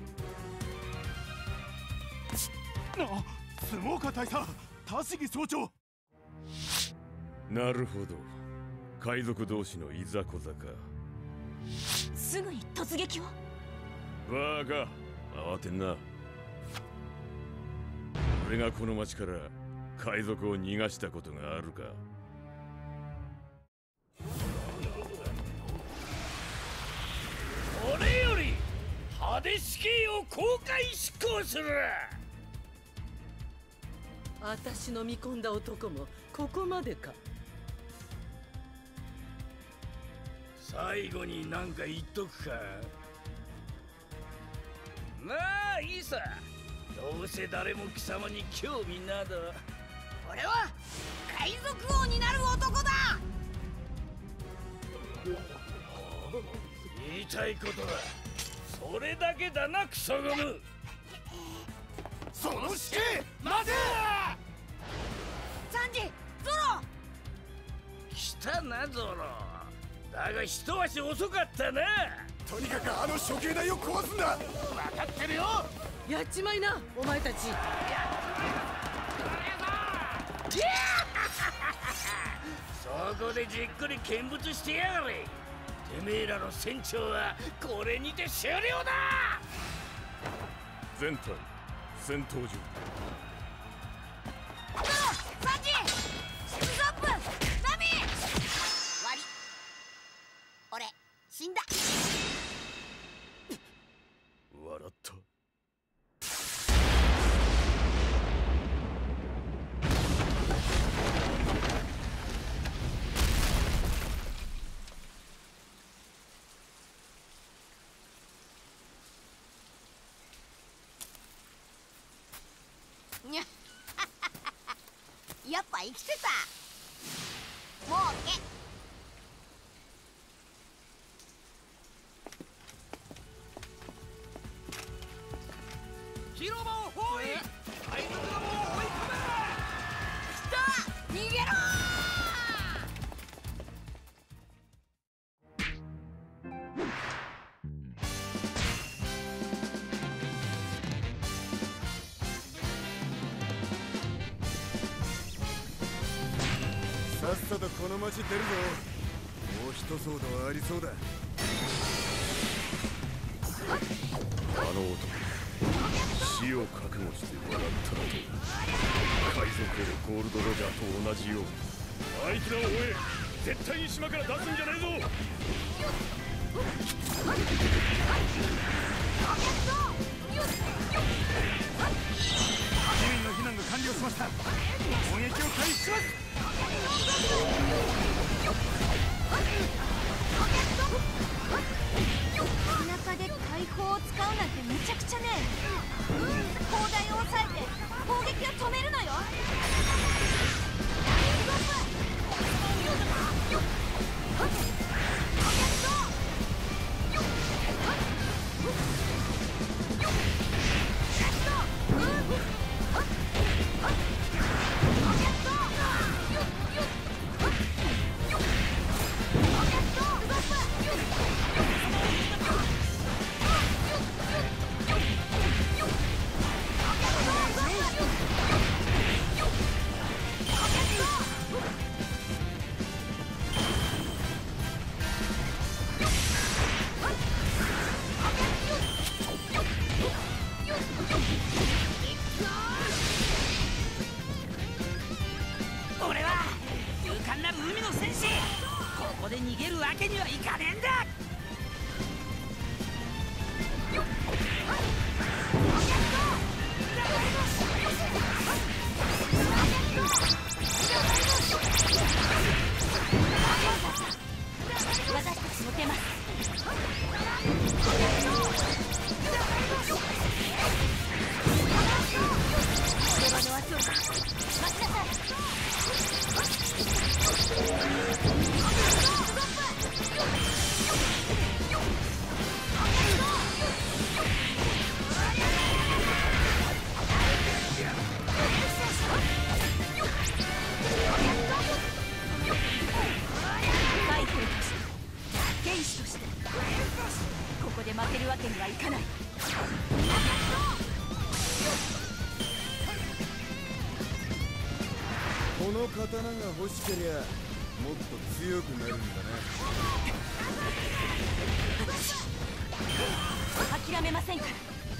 Speaker 3: 相撲家大佐、田杉総長。
Speaker 6: なるほど、海賊同士のいざこざか。
Speaker 2: すぐに突撃を。
Speaker 6: バカ、慌てんな。俺がこの町から海賊を逃がしたことがあるか。
Speaker 9: これより派手死刑を公開執行する。
Speaker 12: 私の見込んだ男もここまでか。
Speaker 9: 最後に何か言っとくか。まあいいさ、どうせ誰も貴様に興味など。
Speaker 4: 俺は海賊王になる男だ。
Speaker 9: 言いたいことはそれだけだな、クソゴム。
Speaker 11: その死刑待て。
Speaker 4: サンジ、ゾロ。
Speaker 9: 来たな、ゾロ。だが一足遅かったな。
Speaker 11: とにかくあの処刑台を壊すんだ。分かってるよ。
Speaker 12: やっちまいな、お前たち。
Speaker 9: そこでじっくり見物してやがれ。てめえらの船長はこれにて終了だ。
Speaker 6: 全隊戦闘準備。
Speaker 4: ゾロ、サンジ、ストップ、ナミ。終わり。俺死んだ。
Speaker 6: 笑った。
Speaker 2: にゃやっぱ生きてた。もうけ
Speaker 9: 広場を包囲。海賊どもを追い込め。
Speaker 4: 来た、逃げろ
Speaker 6: さっさとこの町出るぞ。もう一騒動ありそうだ。あの男、死を覚悟して笑ったのと海賊王ゴールド・ロジャーと同じように。あいつらを追え。絶対に島から出すんじゃないぞ。
Speaker 3: 市民の避難が完了しました。攻撃を開始します。
Speaker 2: 田舎で大砲を使うなんてめちゃくちゃね。砲台を抑えて攻撃を止めるのよ。
Speaker 7: 俺は勇敢なる海の戦士。ここで逃げるわけにはいかねえんだ。
Speaker 2: 私たちも出ます。出場の圧を待ちなさい。剣士としてここで負けるわけにはいかない。
Speaker 13: この刀が欲しけりゃもっと強くなるんだな。
Speaker 2: 諦めませんから。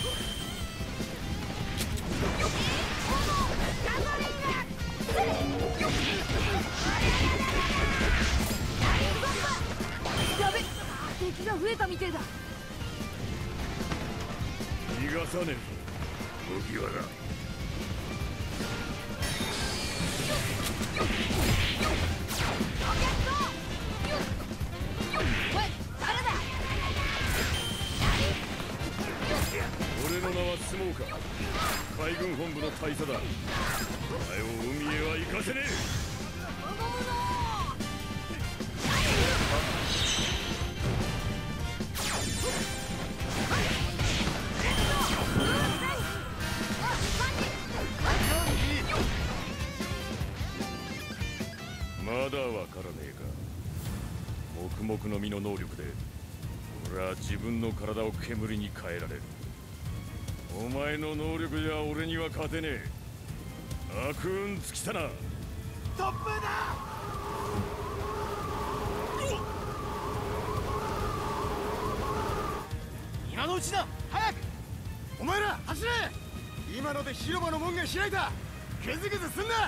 Speaker 2: やべ、敵が増えたみてえだ。
Speaker 6: 逃がさねえぞ麦わら。俺の名はスモーカー、海軍本部の大佐だ。お前を海へは行かせねえ。まだわからねえか。黙々の身の能力で俺は自分の体を煙に変えられる。お前の能力じゃ俺には勝てねえ。悪運尽きたな。
Speaker 10: 突風だ。今のうちだ。早くお前ら走れ。今ので広場の門が開いた。グズグズすんな。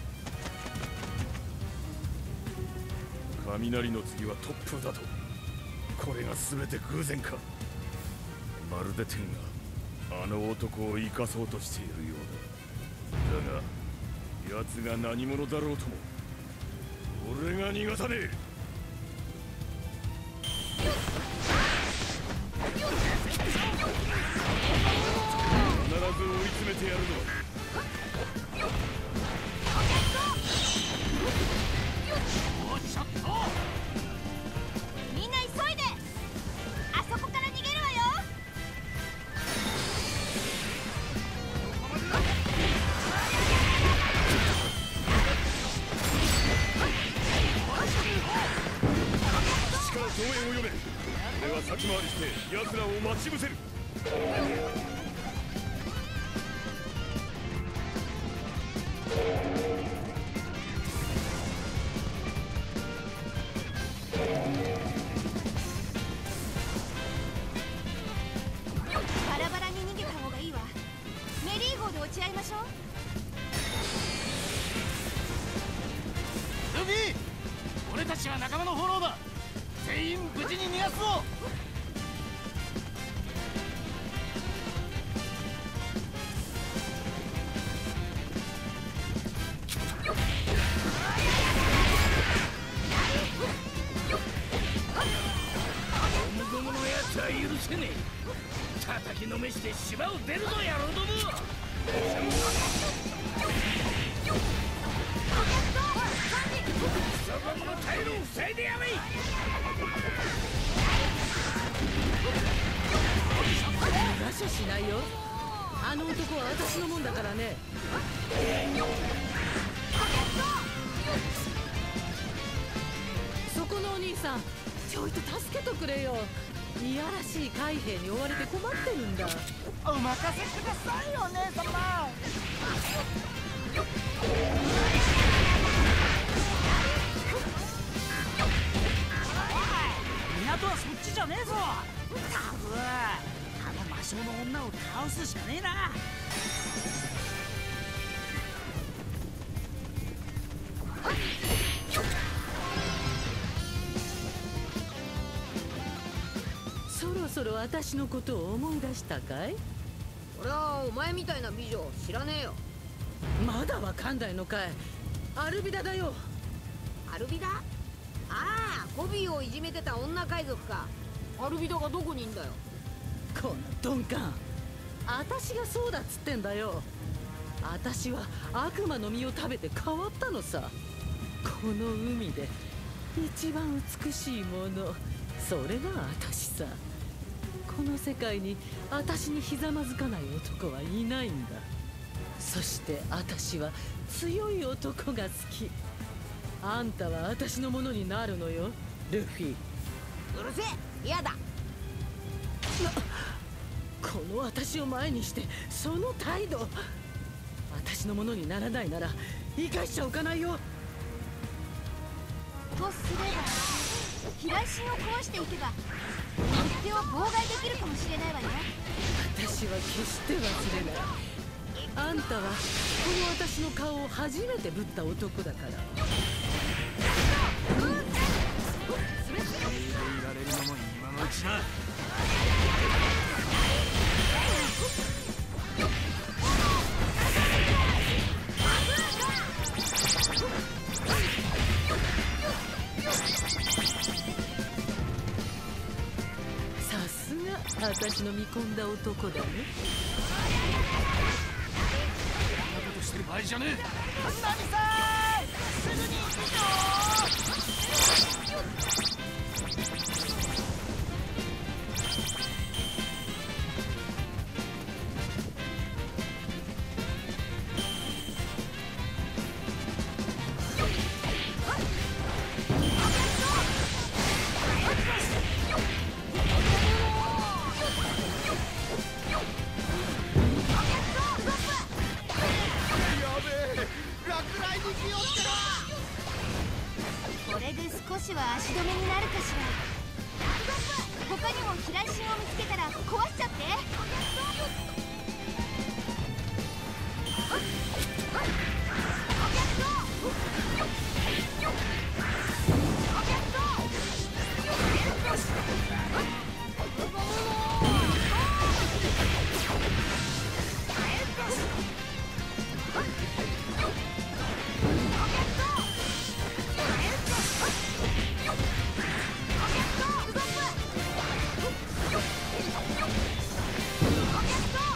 Speaker 6: 雷の次は突風だと。これが全て偶然か。まるで天があの男を生かそうとしているようだ。だが奴が何者だろうとも俺が逃がさねえ。必ず追い詰めてやるぞ。
Speaker 7: もうちょっと。
Speaker 2: みんな急いで。あそこから逃げるわよ。
Speaker 6: 力増援を呼べ。俺は先回りして奴らを待ち伏せる。
Speaker 2: バラバラに逃げた方がいいわ。メリー号で落ち合いましょう。
Speaker 10: ルビー、俺たちは仲間のフォローだ。全員無事に逃がすぞ。
Speaker 5: ゴムゴムのやつは許せねえ。叩きのめして島を出るぞ野郎ども。そこの退路を塞いでやめい。
Speaker 12: 逃がしゃしないよ。あの男は私のもんだからね。そこのお兄さん、ちょいと助けとくれよ。いやらしい海兵に追われて困ってるんだ。
Speaker 10: お任せくださいよ姉様。
Speaker 7: 港はそっちじゃねえぞ。たぶんあの魔性の女を倒すしかねえな。
Speaker 12: そろそろ私のことを思い出したかい？
Speaker 4: 俺はお前みたいな美女知らねえよ。
Speaker 12: まだわかんないのかい？アルビダだよ。
Speaker 4: アルビダ？ああ、コビーをいじめてた女海賊か。アルビダがどこにいんだよ。
Speaker 12: この鈍感、私がそうだっつってんだよ。私は悪魔の実を食べて変わったのさ。この海で一番美しいもの、それが私さ。この世界に私にひざまずかない男はいないんだ。そして私は強い男が好き。あんたは私のものになるのよ、ルフィ。
Speaker 4: うるせえ、嫌だ。
Speaker 12: この私を前にしてその態度。私のものにならないなら生かしちゃおかないよ。
Speaker 2: とすれば飛来神を壊していけば日程を妨害できるかもしれないわよ。
Speaker 12: 私は決して忘れない。あんたはこの私の顔を初めてぶった男だから。
Speaker 5: いられるのも今のうちだ。
Speaker 12: さすが私の見込んだ男だね。
Speaker 5: そんなことしてる場合じゃねえ。
Speaker 7: ナミさん、すぐに行くぞ。
Speaker 2: これで少しは足止めになるかしら。他にも飛来神を見つけたら壊しちゃって。
Speaker 7: ロケット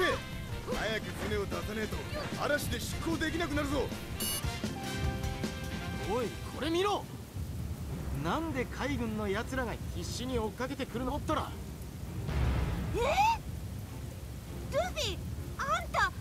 Speaker 11: め、早く船を出さねえと嵐で出港できなくなるぞ。
Speaker 10: おい、これ見ろ。なんで海軍の奴らが必死に追っかけてくるのったら。
Speaker 2: えー、ルフィ、あんた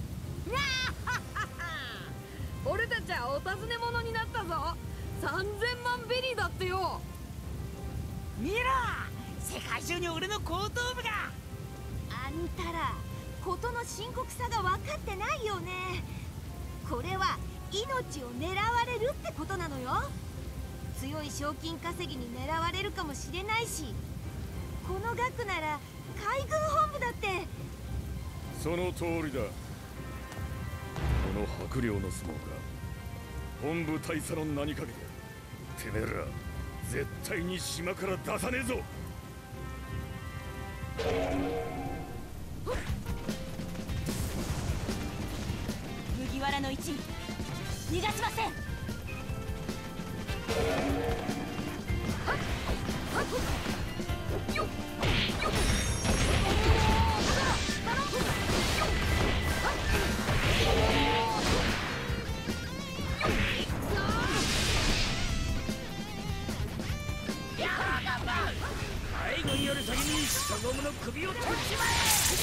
Speaker 4: 俺たちはお尋ね者になったぞ。さんぜんまんベリーだってよ。
Speaker 7: 見ろ、世界中に俺の後頭部が。
Speaker 2: あんたら事の深刻さが分かってないよね。これは命を狙われるってことなのよ。強い賞金稼ぎに狙われるかもしれないし、この額なら海軍本部だって。
Speaker 6: その通りだ。この白陵の相撲が本部大佐の名にかけててめえら絶対に島から出さねえぞ。
Speaker 2: 麦わらの一味逃がしません。
Speaker 5: 海軍より先にソゴムの首を取っちまえ。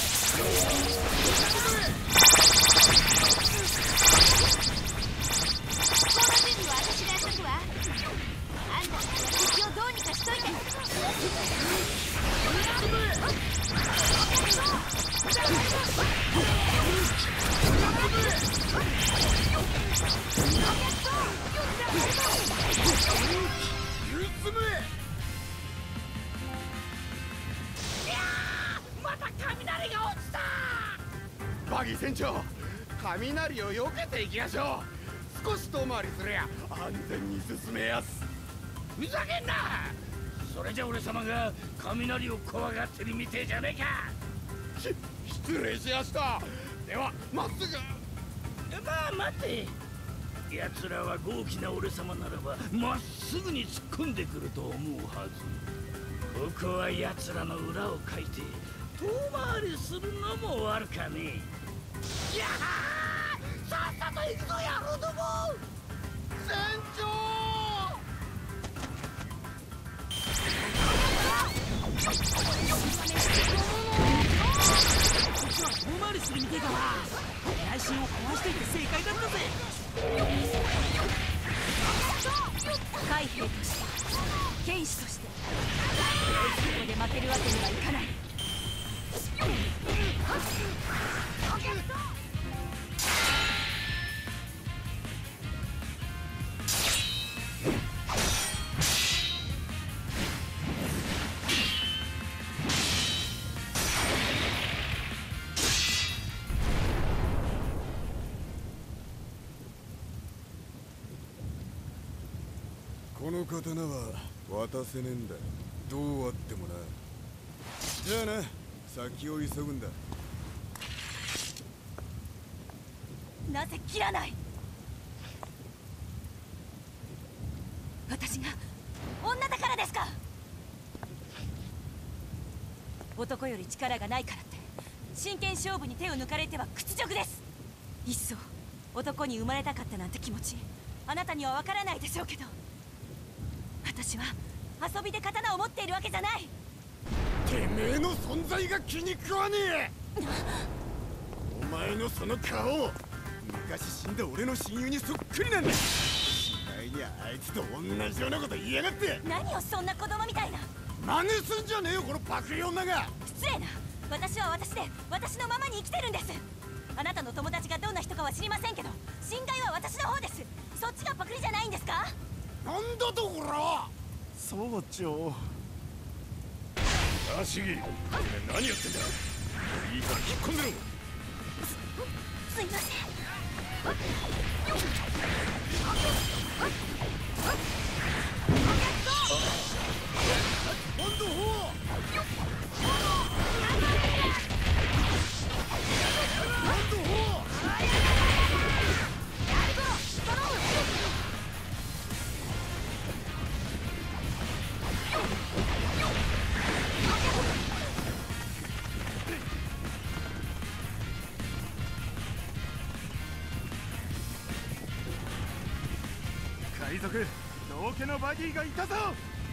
Speaker 2: この準備は私がやっとくわ。あんた敵をどうにかしといて。
Speaker 11: また雷が落ちた。バギー船長、雷を避けていきましょう。少し遠回りすりゃ安全に進めやす。
Speaker 5: ふざけんな。それじゃ俺様が雷を怖がってるみてえじゃねえか。
Speaker 11: し失礼しやした。ではまっすぐ。
Speaker 5: まあ待て。奴らは豪気な俺様ならばまっすぐに突っ込んでくると思うはず。ここは奴らの裏をかいて遠回りするのも悪かねえ。
Speaker 11: いやー、さっさと行くぞ野郎ども。船長、
Speaker 7: 実は遠回りするみてえだわ。内心を壊していて正解だったぜ。
Speaker 2: 海兵として剣士としてここで負けるわけにはいかない。
Speaker 3: この刀は渡せねえんだ。どうあってもな。じゃあな、先を急ぐんだ。
Speaker 2: なぜ切らない。私が女だからですか。男より力がないからって真剣勝負に手を抜かれては屈辱です。いっそ男に生まれたかったなんて気持ちあなたにはわからないでしょうけど、私は遊びで刀を持っているわけじゃない。
Speaker 3: てめえの存在が気に食わねえ。お前のその顔、昔死んだ俺の親友にそっくりなんだ。次第にあいつと同じようなこと言いやがって。
Speaker 2: 何をそんな子供みたいな。
Speaker 3: 真似すんじゃねえよこのパクリ女が。
Speaker 2: 失礼な。私は私で私のままに生きてるんです。あなたの友達がどんな人かは知りませんけど、侵害は私の方です。そっちがパクリじゃないんですか。
Speaker 3: なんだとこら。
Speaker 10: 総長。
Speaker 6: アシギ、お前何やってんだ。いいから引っ込んでろ。
Speaker 2: すいません。
Speaker 3: 今度ほう。 賊、道家のバギーがいたぞ。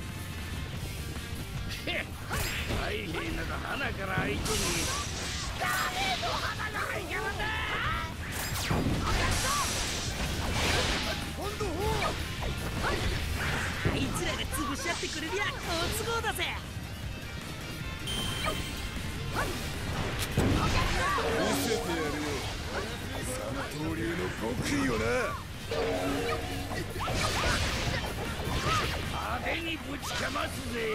Speaker 5: 大兵など花から相手に誰の花が入りやがんだ。
Speaker 7: 今度あいつらが潰し合ってくれりゃ好都合だぜ。
Speaker 6: 見せてやるよ、三刀流の極意をな。
Speaker 5: 派手にぶちかますぜ。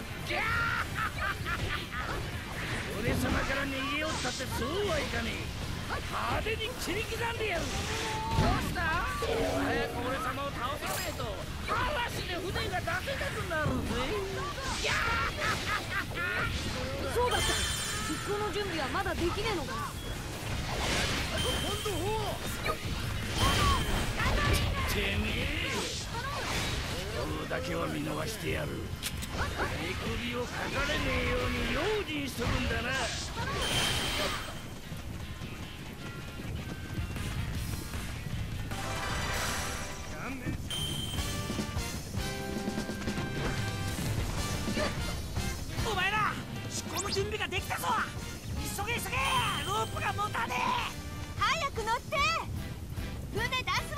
Speaker 5: 俺様から逃げよったってそうはいかねえ。派手に切り刻んでやる。どうした？早く俺様を倒さねえと嵐で船が出せなくなるぜ。
Speaker 4: そうだった。出航の準備はまだできねえのか。
Speaker 5: てめえ、今日だけは見逃してやる。手首をかかれねえように用心しとるんだな。
Speaker 7: お前ら出航の準備ができたぞ。急げ急げ、ロープが持たねえ。
Speaker 2: 早く乗って、船出すわよ。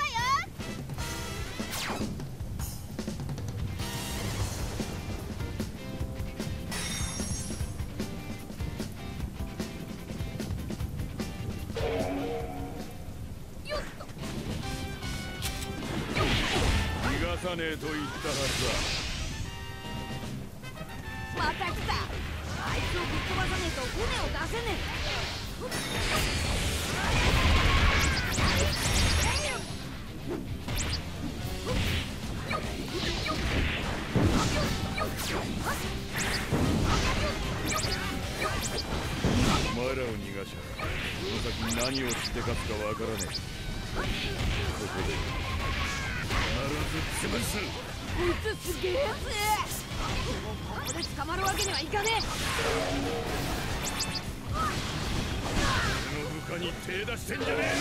Speaker 6: 逃がさねえと言ったはずだ。
Speaker 4: また来た。あいつをぶっ飛ばさねえと船を出せね
Speaker 6: お前らを逃がしゃこの先何をしてかすかわからねえ。ここで必ず潰す。
Speaker 4: こいつすげえやつ。もうここで捕まるわけにはいかねえ。
Speaker 6: 俺の部下に手出してんじゃねえよ。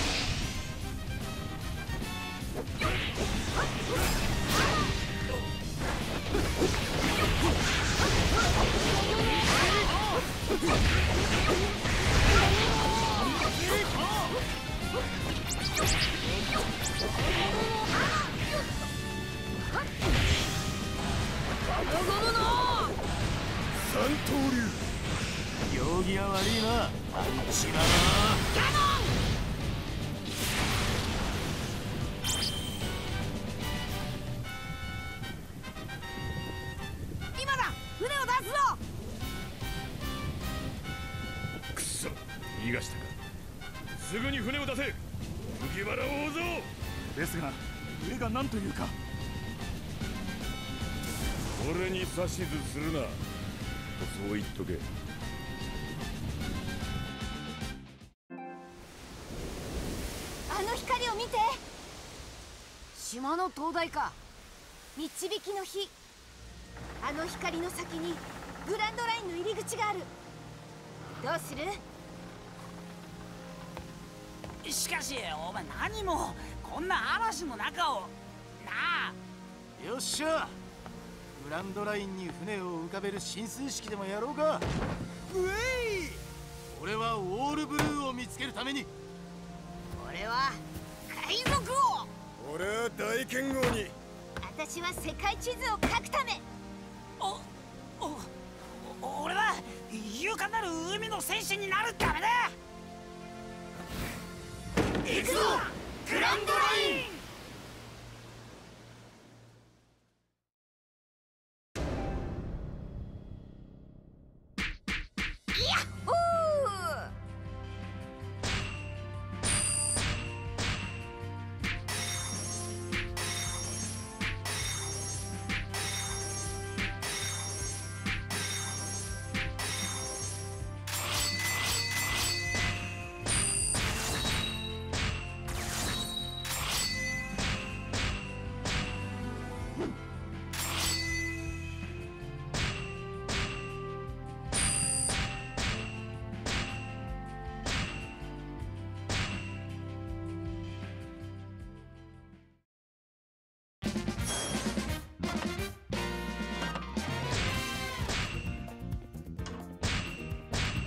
Speaker 6: 三刀流。
Speaker 10: 行儀は悪いな、あいつらな。
Speaker 4: 今だ、船を出すぞ。
Speaker 6: くそ、逃がしたか。すぐに船を出せ。麦わらを追うぞ。
Speaker 3: ですが上が何というか。
Speaker 6: 俺に指図するなとそう言っとけ。
Speaker 2: あの光を見て。
Speaker 4: 島の灯台か。
Speaker 2: 導きの火。あの光の先にグランドラインの入り口がある。どうする？
Speaker 7: しかしお前何もこんな嵐の中をなあ。
Speaker 10: よっしゃ、グランドラインに船を浮かべる進水式でもやろうか。うえい。俺はオールブルーを見つけるために。
Speaker 4: 俺は海賊王。
Speaker 6: 俺は大剣豪に。
Speaker 2: 私は世界地図を書くため。
Speaker 7: おお俺は勇敢なる海の戦士になるためだ。
Speaker 2: 行くぞグランドライン。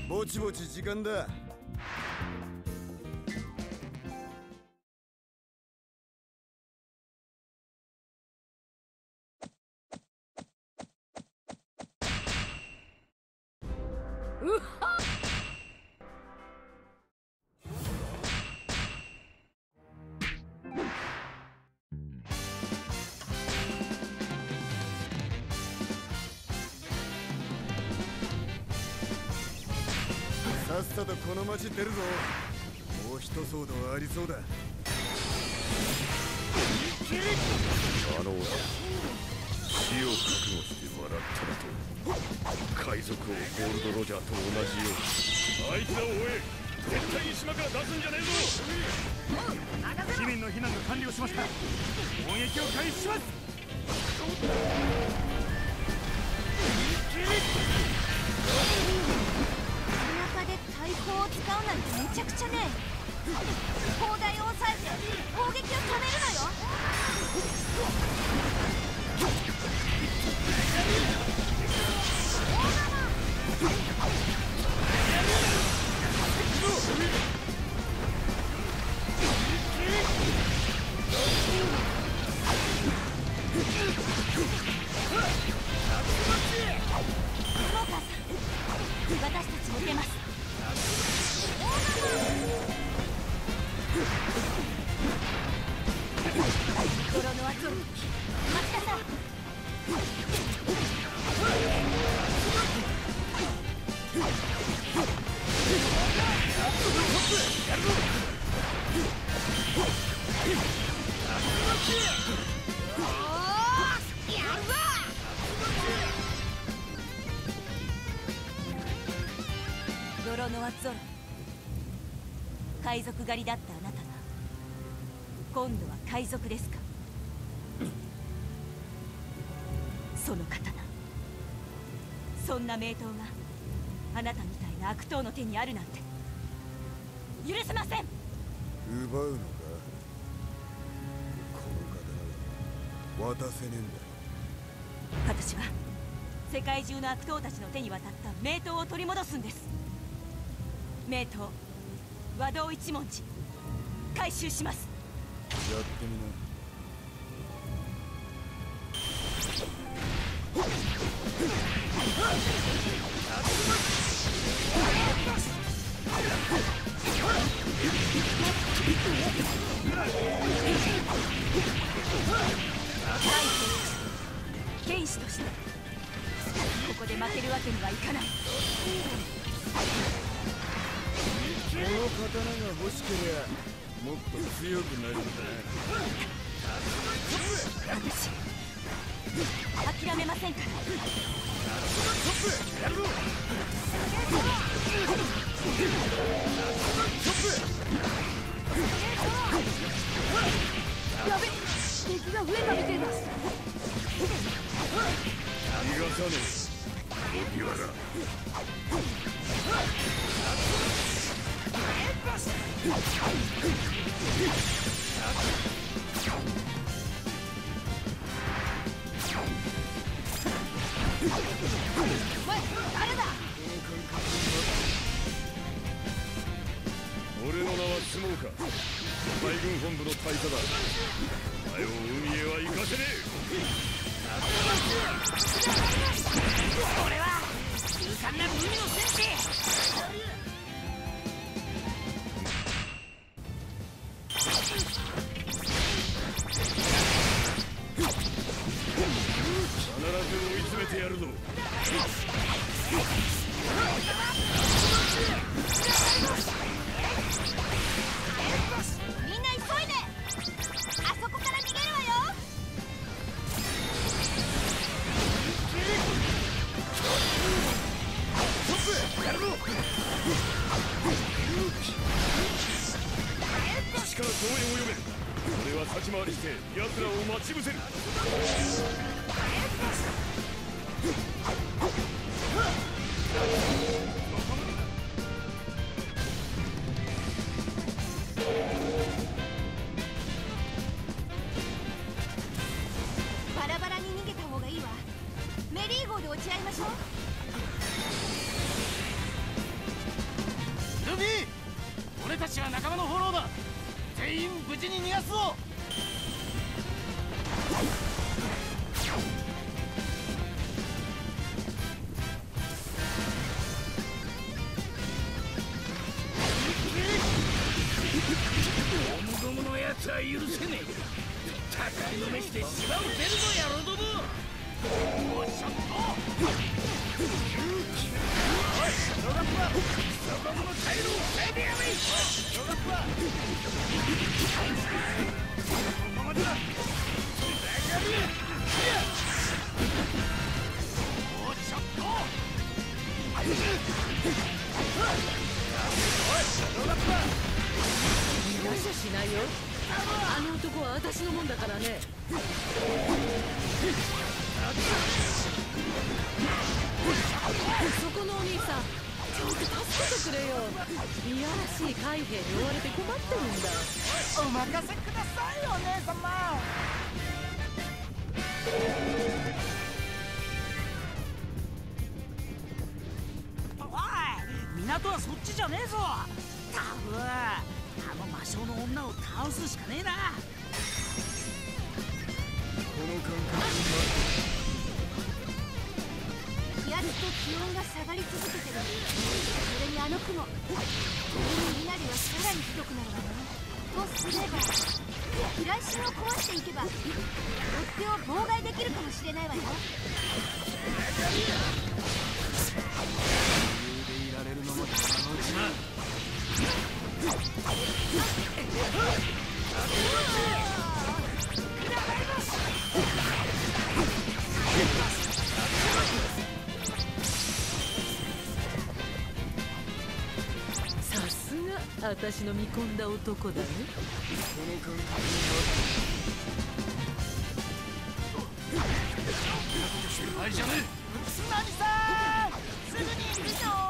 Speaker 13: ぼちぼち時間だ。
Speaker 4: うっはっ。
Speaker 13: さっさとこの町出るぞ。もう一騒動ありそうだ。
Speaker 6: あの男、死を覚悟して笑っただと。海賊王ゴールド・ロジャーと同じように。あいつらを追え。絶対に島から出すんじゃねえぞ。
Speaker 3: 市民の避難が完了しました。攻撃を開始します。
Speaker 2: で大砲を使うなんてめちゃくちゃね。砲台を抑えて攻撃を止めるのよ。スモーカーさん、私たちも出ます。泥の圧を待ちなさい。泥の圧を海賊狩りだったあなたが今度は海賊ですか。その刀、そんな名刀があなたみたいな悪党の手にあるなんて許せません。
Speaker 13: 奪うのか。この刀は渡せねえんだ。
Speaker 2: 私は世界中の悪党たちの手に渡った名刀を取り戻すんです。名刀和道一文字回収します。
Speaker 13: やってみな。
Speaker 2: 剣士としてここで負けるわけにはいかない。
Speaker 13: この刀が欲しけりゃもっと強くなるんだ。
Speaker 2: 私諦めませんから。
Speaker 4: やべ、敵が増えたみてえだ。
Speaker 6: 逃がさねえ麦わら。
Speaker 4: お前誰だ。
Speaker 6: 俺の名はスモーカー、海軍本部の大佐だ。お前を海へは行かせね
Speaker 7: 俺は勇敢な海の戦士。
Speaker 6: 必ず追い詰めてやるぞ。
Speaker 2: みんな急いで。あそこから逃げるわよ。
Speaker 6: 口から増援を呼べ。俺は立ち回りして奴らを待ち伏せる。
Speaker 2: バラバラに逃げた方がいいわ。メリー号で落ち合いましょう。
Speaker 10: たちは仲間のフォローだ。全員無事に逃がすぞ。
Speaker 5: ゴムゴムのやつは許せねえ。高いのめして芝を出るぞ野郎ども。おっしゃっとロガッパそこのタイルを防いでやれ。ロガッパここまでだ。だがるおっしゃっとおいロガッパ
Speaker 12: 逃がしゃしないよ。あの男は私のもんだからね。そこのお兄さん、ちょっと助けてくれよ。いやらしい海兵に追われて困ってるんだ。
Speaker 7: お任せくださいお姉様。おい、港はそっちじゃねえぞ。タフ、あの魔性の女を倒すしかねえな。
Speaker 13: この感覚
Speaker 2: 気圧と気温が下がり続けてる。それにあの雲、それに稲荷はさらにひどくなるわね。とすれば飛来心を壊していけば追っ手を妨害できるかもしれないわよ。
Speaker 10: 余裕でいられるのも今のうちな。
Speaker 12: さすが私の見込んだ男だね。
Speaker 13: この感覚
Speaker 10: 心配じゃねえ。
Speaker 7: つなぎさん、すぐに行くぞ。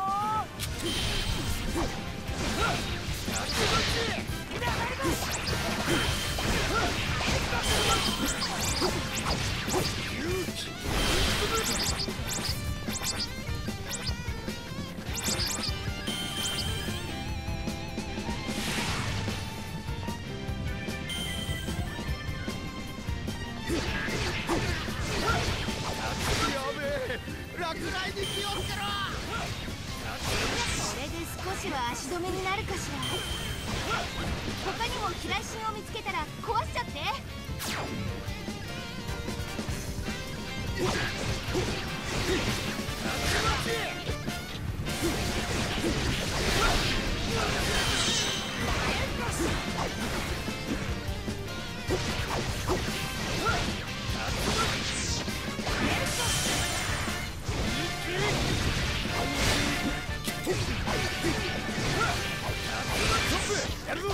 Speaker 11: 落雷に気をつけろ。
Speaker 2: これで少しは足止めになるかしら。他にも飛来心を見つけたら壊しちゃって。
Speaker 11: やるぞ。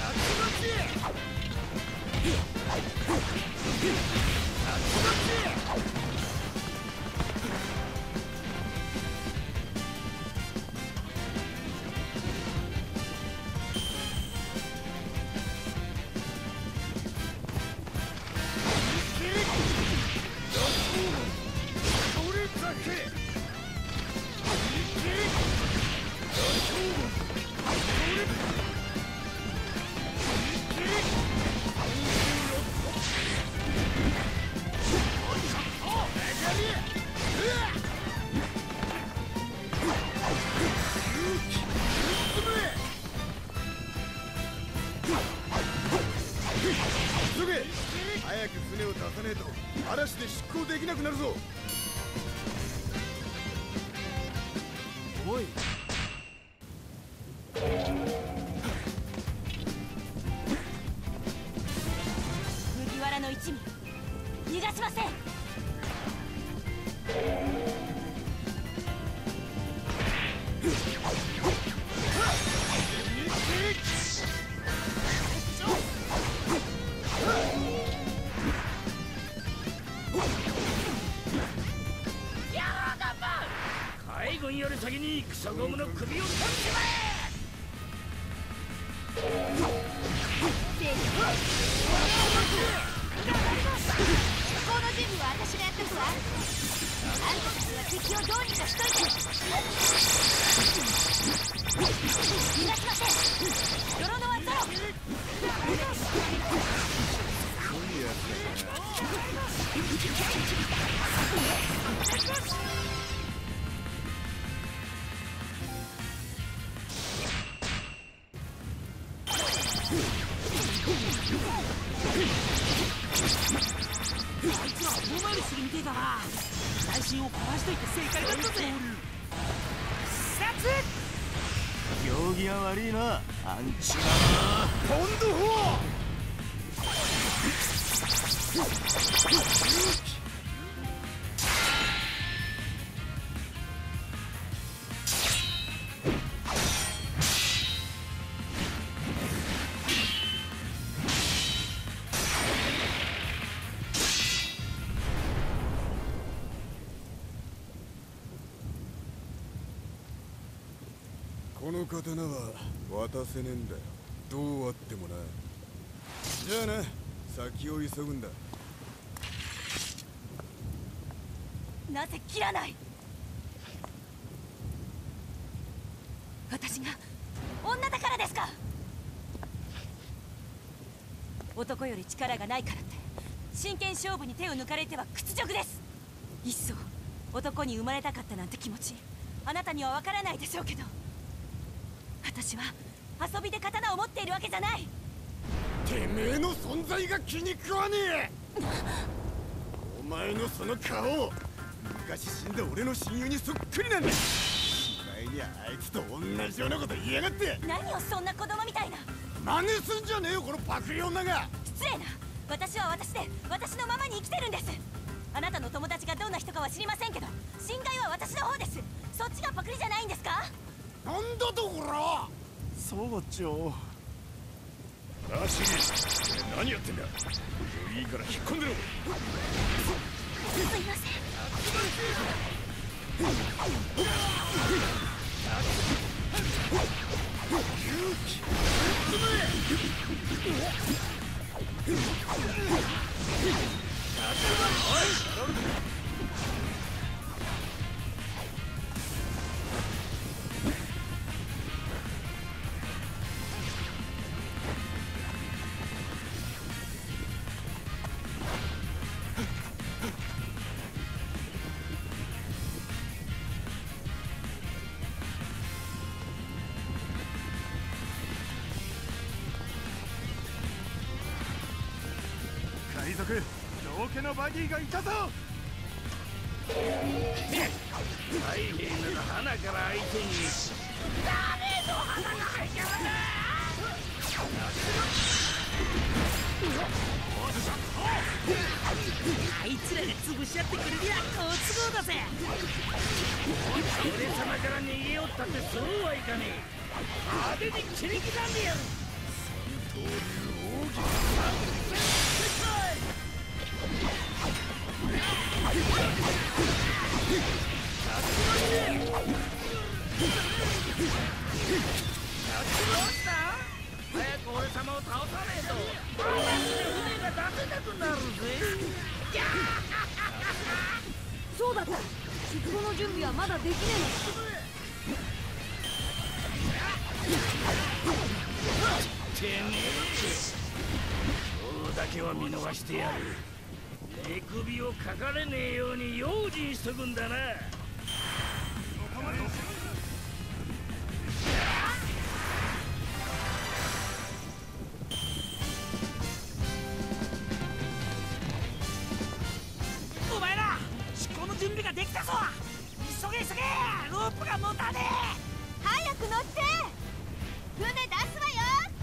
Speaker 13: 早く船を出さねえと嵐で出港できなくなるぞ。おい、
Speaker 2: 麦わらの一味逃がしません。
Speaker 5: 海軍より先にクソゴムの首を取っちまえ。
Speaker 2: この準備は私がやってるわ。あんたたちは敵をどうにかしといて。逃がしません。泥のはゾロ。
Speaker 7: あいつは大回りするみてえだな。内心を壊しといて正解だったぜ。
Speaker 10: 行儀が悪いな、アンチだな。
Speaker 13: ポンドフォーこの刀は渡せねえんだよ。どうあってもな。じゃあな、先を急ぐんだ。
Speaker 2: なぜ切らない？私が女だからですか？男より力がないからって真剣勝負に手を抜かれては屈辱です。いっそ男に生まれたかったなんて気持ちあなたにはわからないでしょうけど、私は遊びで刀を持っているわけじゃない。
Speaker 13: てめえの存在が気に食わねえ。お前のその顔、昔死んだ俺の親友にそっくりなんだ。しまいにあいつと同じようなこと言いやがって。
Speaker 2: 何をそんな子供みたいな。
Speaker 13: 真似すんじゃねえよ、このパクリ女が。
Speaker 2: 失礼な。私は私で私のままに生きてるんです。あなたの友達がどんな人かは知りませんけど、侵害は私の方です。そっちがパクリじゃないんですか？
Speaker 13: なんだとこら。
Speaker 10: 総長、
Speaker 6: ラシギ、何やってんだ。いいから引っ込んでろ。
Speaker 2: すいません。
Speaker 13: 海賊、道家のバディがいたぞ。
Speaker 5: 大変な花から相手に誰の花が入ってるんだ。
Speaker 7: あいつらが潰し合ってくれりゃ好都合だぜ。
Speaker 5: 俺様から逃げよったってそうはいかねえ。派手に切り刻んでやる。
Speaker 6: その
Speaker 5: を倒さねえとあんなに船が出せなくなるぜ。
Speaker 4: そうだった。術後の準備はまだできね
Speaker 5: てめえ今日だけは見逃してやる。寝首をかかれねえように用心しとくんだな。
Speaker 7: お前ら出航の準備ができたぞ。急げ急げ、ロープが持たねえ。
Speaker 2: 早く乗って船出すわよ。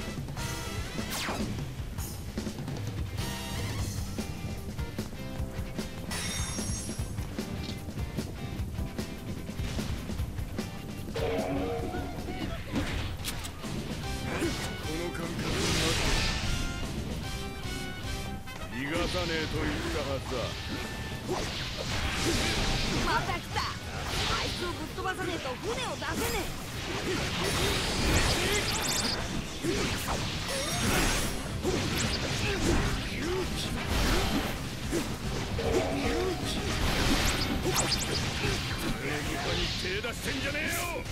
Speaker 6: 逃がさねえと言ったはずだ。
Speaker 4: また来た。あいつをぶっ飛ばさねえと船を出せね
Speaker 6: 礼儀課に手出してんじゃねえよ。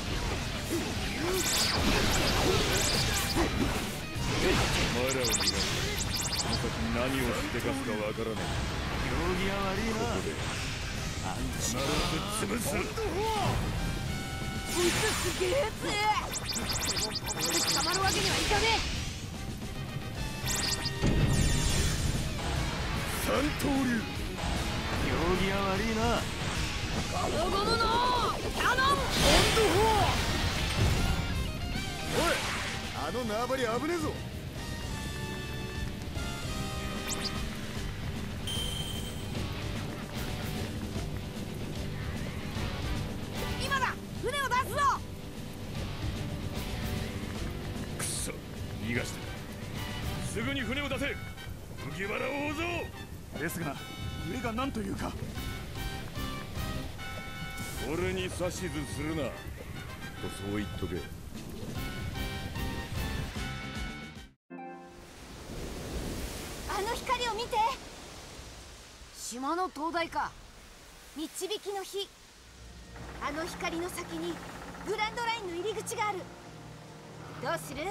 Speaker 6: お前らを逃がしてこの先何をしてかすかわからねえ。
Speaker 10: 行儀は悪いな。
Speaker 6: ここで
Speaker 10: あんた
Speaker 6: 必ず潰す。
Speaker 4: こいつすげえやつ。でもここで捕まるわけにはいかね
Speaker 6: 三刀流。
Speaker 10: 行儀は悪いな。
Speaker 4: え。ゴムゴムのキャノン。
Speaker 13: おい、あの縄張り危ねえぞ。
Speaker 4: 今だ、船を出すぞ。
Speaker 6: くそ、逃がしたか。すぐに船を出せ。麦わら大蔵。
Speaker 3: ですが上が何というか。
Speaker 6: 俺に指図するなとそう言っとけ。
Speaker 2: あの光を見て。
Speaker 4: 島の灯台か。
Speaker 2: 導きの火。あの光の先にグランドラインの入り口がある。どうする？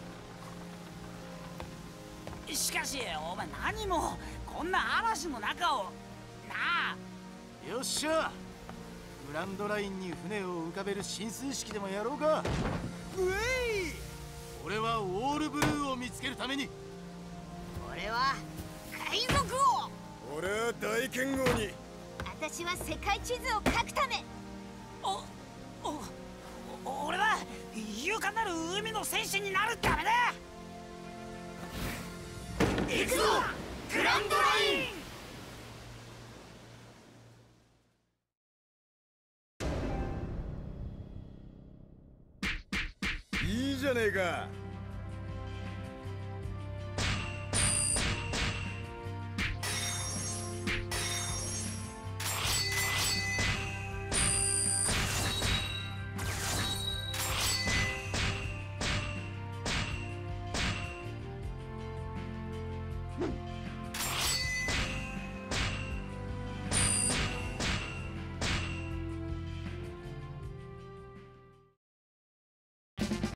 Speaker 7: しかしお前何もこんな嵐の中をなあ。
Speaker 10: よっしゃ、グランドラインに船を浮かべる進水式でもやろうか。うえい。俺はオールブルーを見つけるために。
Speaker 4: 俺は海賊王。
Speaker 13: 俺は大剣豪に。
Speaker 2: 私は世界地図を書くため。
Speaker 7: おお俺は勇敢なる海の戦士になるためだ。
Speaker 2: 行くぞグランドライン。
Speaker 13: いいじゃねえか。